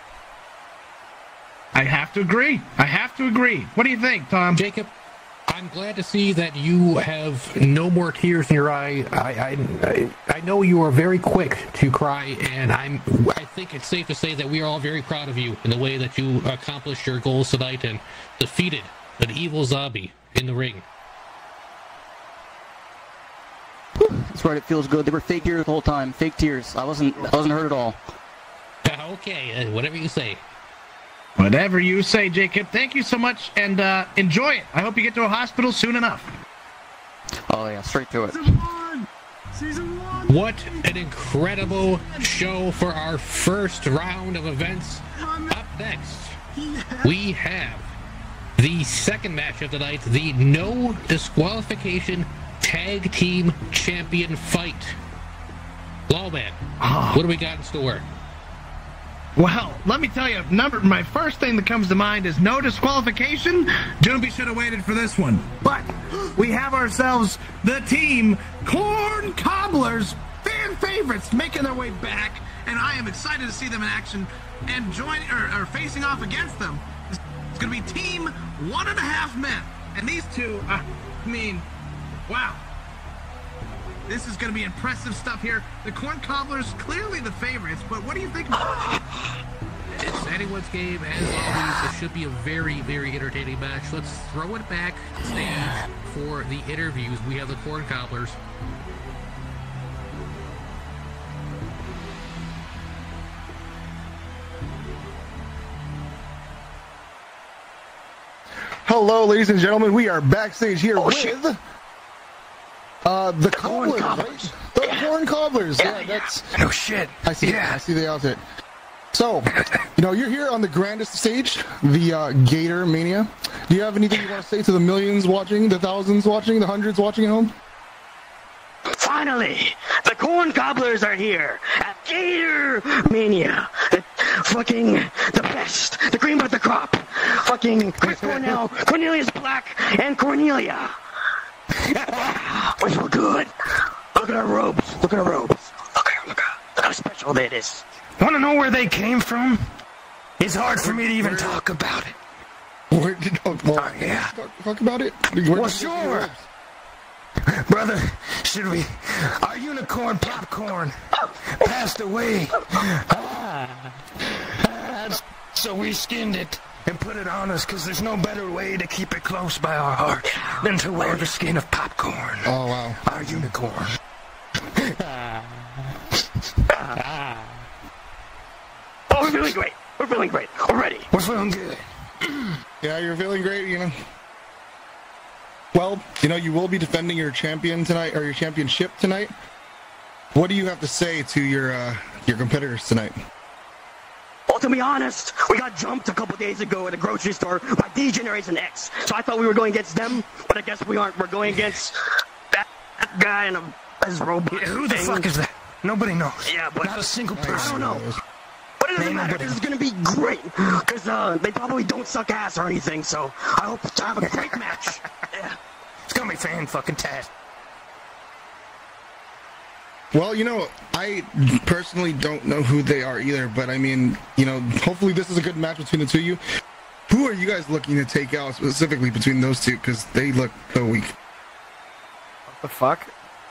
I have to agree. I have to agree. What do you think, Tom? Jacob, I'm glad to see that you have no more tears in your eye. I, I, I know you are very quick to cry, and I'm. I think it's safe to say that we are all very proud of you in the way that you accomplished your goals tonight and defeated an evil zombie in the ring. That's right. It feels good. They were fake tears the whole time. Fake tears. I wasn't. I wasn't hurt at all. Okay, uh, whatever you say. Whatever you say, Jacob. Thank you so much, and uh, enjoy it. I hope you get to a hospital soon enough. Oh yeah, straight to it. What an incredible show for our first round of events. Up next, we have the second match of the night, the no disqualification tag team champion fight. Lawman, what do we got in store? Well, let me tell you, number my first thing that comes to mind is no disqualification. Junbi should have waited for this one. But we have ourselves the team Corn Cobblers, fan favorites, making their way back, and I am excited to see them in action and join or, or facing off against them. It's going to be team one and a half men, and these two, uh, I mean, wow. This is going to be impressive stuff here. The Corn Cobblers, clearly the favorites, but what do you think about it? It's anyone's game, as always. It should be a very, very entertaining match. Let's throw it back stage for the interviews. We have the Corn Cobblers. Hello, ladies and gentlemen. We are backstage here oh, with shit. uh the Cobblers, right? The yeah. Corn Cobblers. Yeah, yeah, that's no shit. I see. Yeah. I see the outfit. So, you know, you're here on the grandest stage, the uh, Gator Mania. Do you have anything you want to say to the millions watching, the thousands watching, the hundreds watching at home? Finally, the Corn Cobblers are here at Gator Mania. The fucking the best, the cream of the crop. Fucking fucking Chris Cornell, Cornelius Black, and Cornelia. We feel good. Look at our robes. Look at our robes. Look at look at look how special that is. Want to know where they came from? It's hard for me to even talk about it. Where did oh, well, uh, yeah. talk, talk about it? Where well, sure. Brother, should we? Our unicorn popcorn passed away. Ah. So we skinned it and put it on us because there's no better way to keep it close by our heart than to wear the skin of popcorn. Oh, wow. Our unicorn. Oh, we're feeling great. We're feeling great. We're ready. We're feeling good. Yeah, you're feeling great, you know. Well, you know, you will be defending your champion tonight, or your championship tonight. What do you have to say to your uh, your competitors tonight? Well, to be honest, we got jumped a couple days ago at a grocery store by D-Generation X. So I thought we were going against them, but I guess we aren't. We're going against that, that guy in a, his robot. Yeah, who the thing. fuck is that? Nobody knows. Yeah, but not a single person. I don't know. But it doesn't matter. This is going to be great because uh, they probably don't suck ass or anything. So I hope to have a great match. Yeah. It's going to be fan fucking tastic. Well, you know, I personally don't know who they are either, but I mean, you know, hopefully this is a good match between the two of you. Who are you guys looking to take out specifically between those two? Because they look so weak. What the fuck?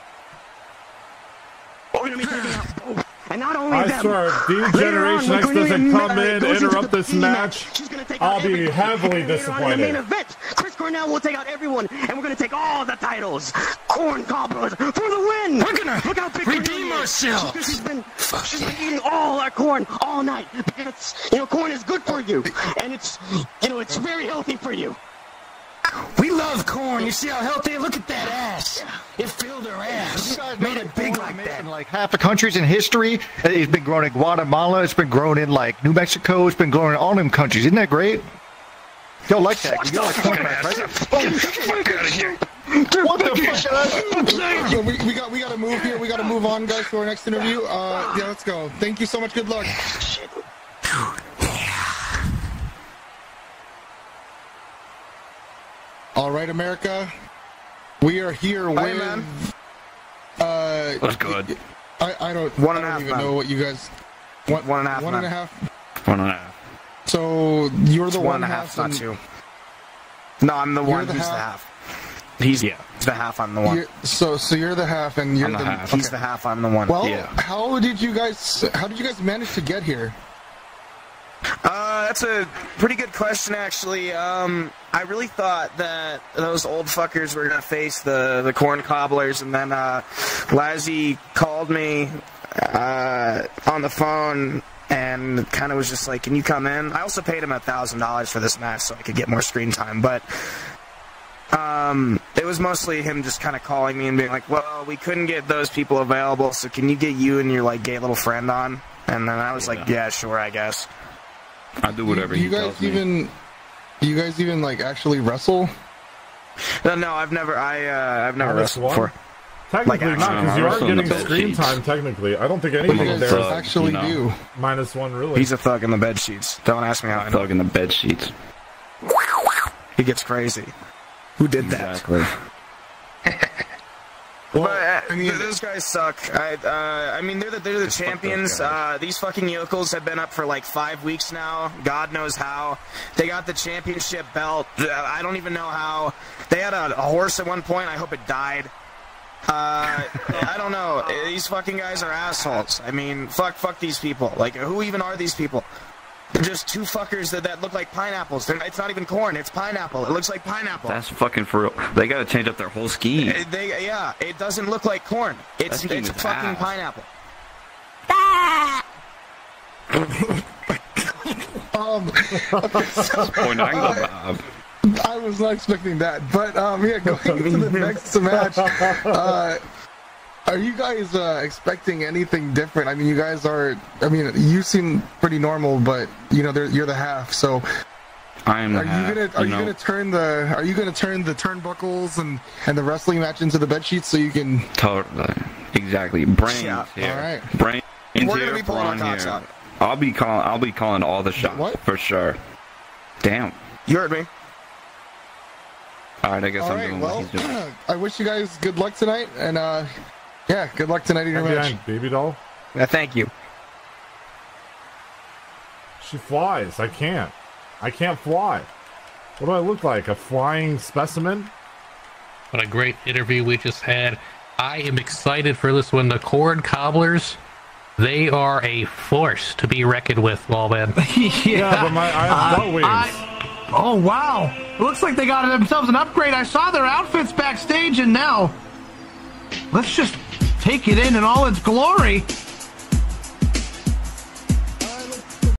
We're going to be taking out both. And not only I them, swear, D-Generation X doesn't come in, interrupt this match, I'll be heavily disappointed. In the main event, Chris Cornell will take out everyone, and we're going to take all the titles. Corn Cobblers for the win! We're going to Look how big redeem ourselves! She's been, she's been eating all our corn all night, because it's, you know, corn is good for you, and it's, you know, it's very healthy for you. We love corn. You see how healthy? Look at that ass. It filled her ass. Made it big like that. In like half the countries in history. It's been grown in Guatemala. It's been grown in like New Mexico. It's been grown in all them countries. Isn't that great? Y'all like that? You like corn, right? Get the fuck out of here. What the fuck? So we, we got we got to move here. We got to move on, guys, to our next interview. Uh, yeah, let's go. Thank you so much. Good luck. All right, America. We are here Hi, with. man. Uh, That's good. I, I don't. One and I a don't half, even man. know what you guys. One, One and a half, One man. and a half. One and a half. So you're the It's one, one and a half, not and- two. No, I'm the You're one. the He's half? the half. He's Yeah. He's the half. I'm the one. You're, so so you're the half, and you're I'm the the. half. He's the half. I'm the one. Well, Yeah. how did you guys? How did you guys manage to get here? Uh, that's a pretty good question, actually. Um, I really thought that those old fuckers were gonna face the the corn cobblers, and then uh, Lazzy called me uh, on the phone and kind of was just like, "Can you come in?" I also paid him a thousand dollars for this match so I could get more screen time, but. Um, it was mostly him just kind of calling me and being like, well, we couldn't get those people available, so can you get you and your, like, gay little friend on? And then I was Yeah. like, yeah, sure, I guess. I do whatever you he guys tells me. even? You guys even like actually wrestle? No, no, I've never, I, uh, I've never Minus wrestled one? before. Technically Like, not, because actually, you I are wrestle in the getting bed screen sheets. time, technically. I don't think What anything do you guys there. thug, actually you know. do? Minus one, really. He's a thug in the bed sheets. Don't ask me how I know. Thug in the bed sheets. He gets crazy. Who did that? Exactly. Well, But uh, I mean, th- those guys suck. I, uh, I mean, they're the they're the champions. Uh, these fucking yokels have been up for like five weeks now. God knows how. They got the championship belt. Uh, I don't even know how. They had a, a horse at one point. I hope it died. Uh, I don't know. These fucking guys are assholes. I mean, fuck, fuck these people. Like, who even are these people? They're just two fuckers that, that look like pineapples. They're, it's not even corn. It's pineapple. It looks like pineapple. That's fucking for real. They gotta change up their whole scheme. Uh, They, yeah, it doesn't look like corn. It's That scheme it's is fucking ass. pineapple. um, okay, so, Point angle, Bob. I was not expecting that, but um, yeah, going into the next match. Uh, Are you guys uh, expecting anything different? I mean, you guys are. I mean, you seem pretty normal, but you know, they're, you're the half. So, I am. are the you half, gonna are you, know. gonna turn the are you gonna turn the turnbuckles and and the wrestling match into the bed sheets so you can? Totally. Exactly. Brains Yeah. here. All right. Brains We're gonna here. be pulling brawn our cocks here. out. I'll be calling. I'll be calling all the shots What? for sure. Damn. You heard me. All right, I guess All I'm right, doing well, what he's doing. I wish you guys good luck tonight, and uh, yeah, good luck tonight in your match. Again, baby doll. Yeah, thank you. She flies. I can't. I can't fly. What do I look like? A flying specimen? What a great interview we just had. I am excited for this one. The Corn Cobblers, they are a force to be reckoned with, Wallman. yeah, Yeah, but my I have Uh, butt wings. I- oh, wow. It looks like they got themselves an upgrade. I saw their outfits backstage, and now let's just take it in in all its glory.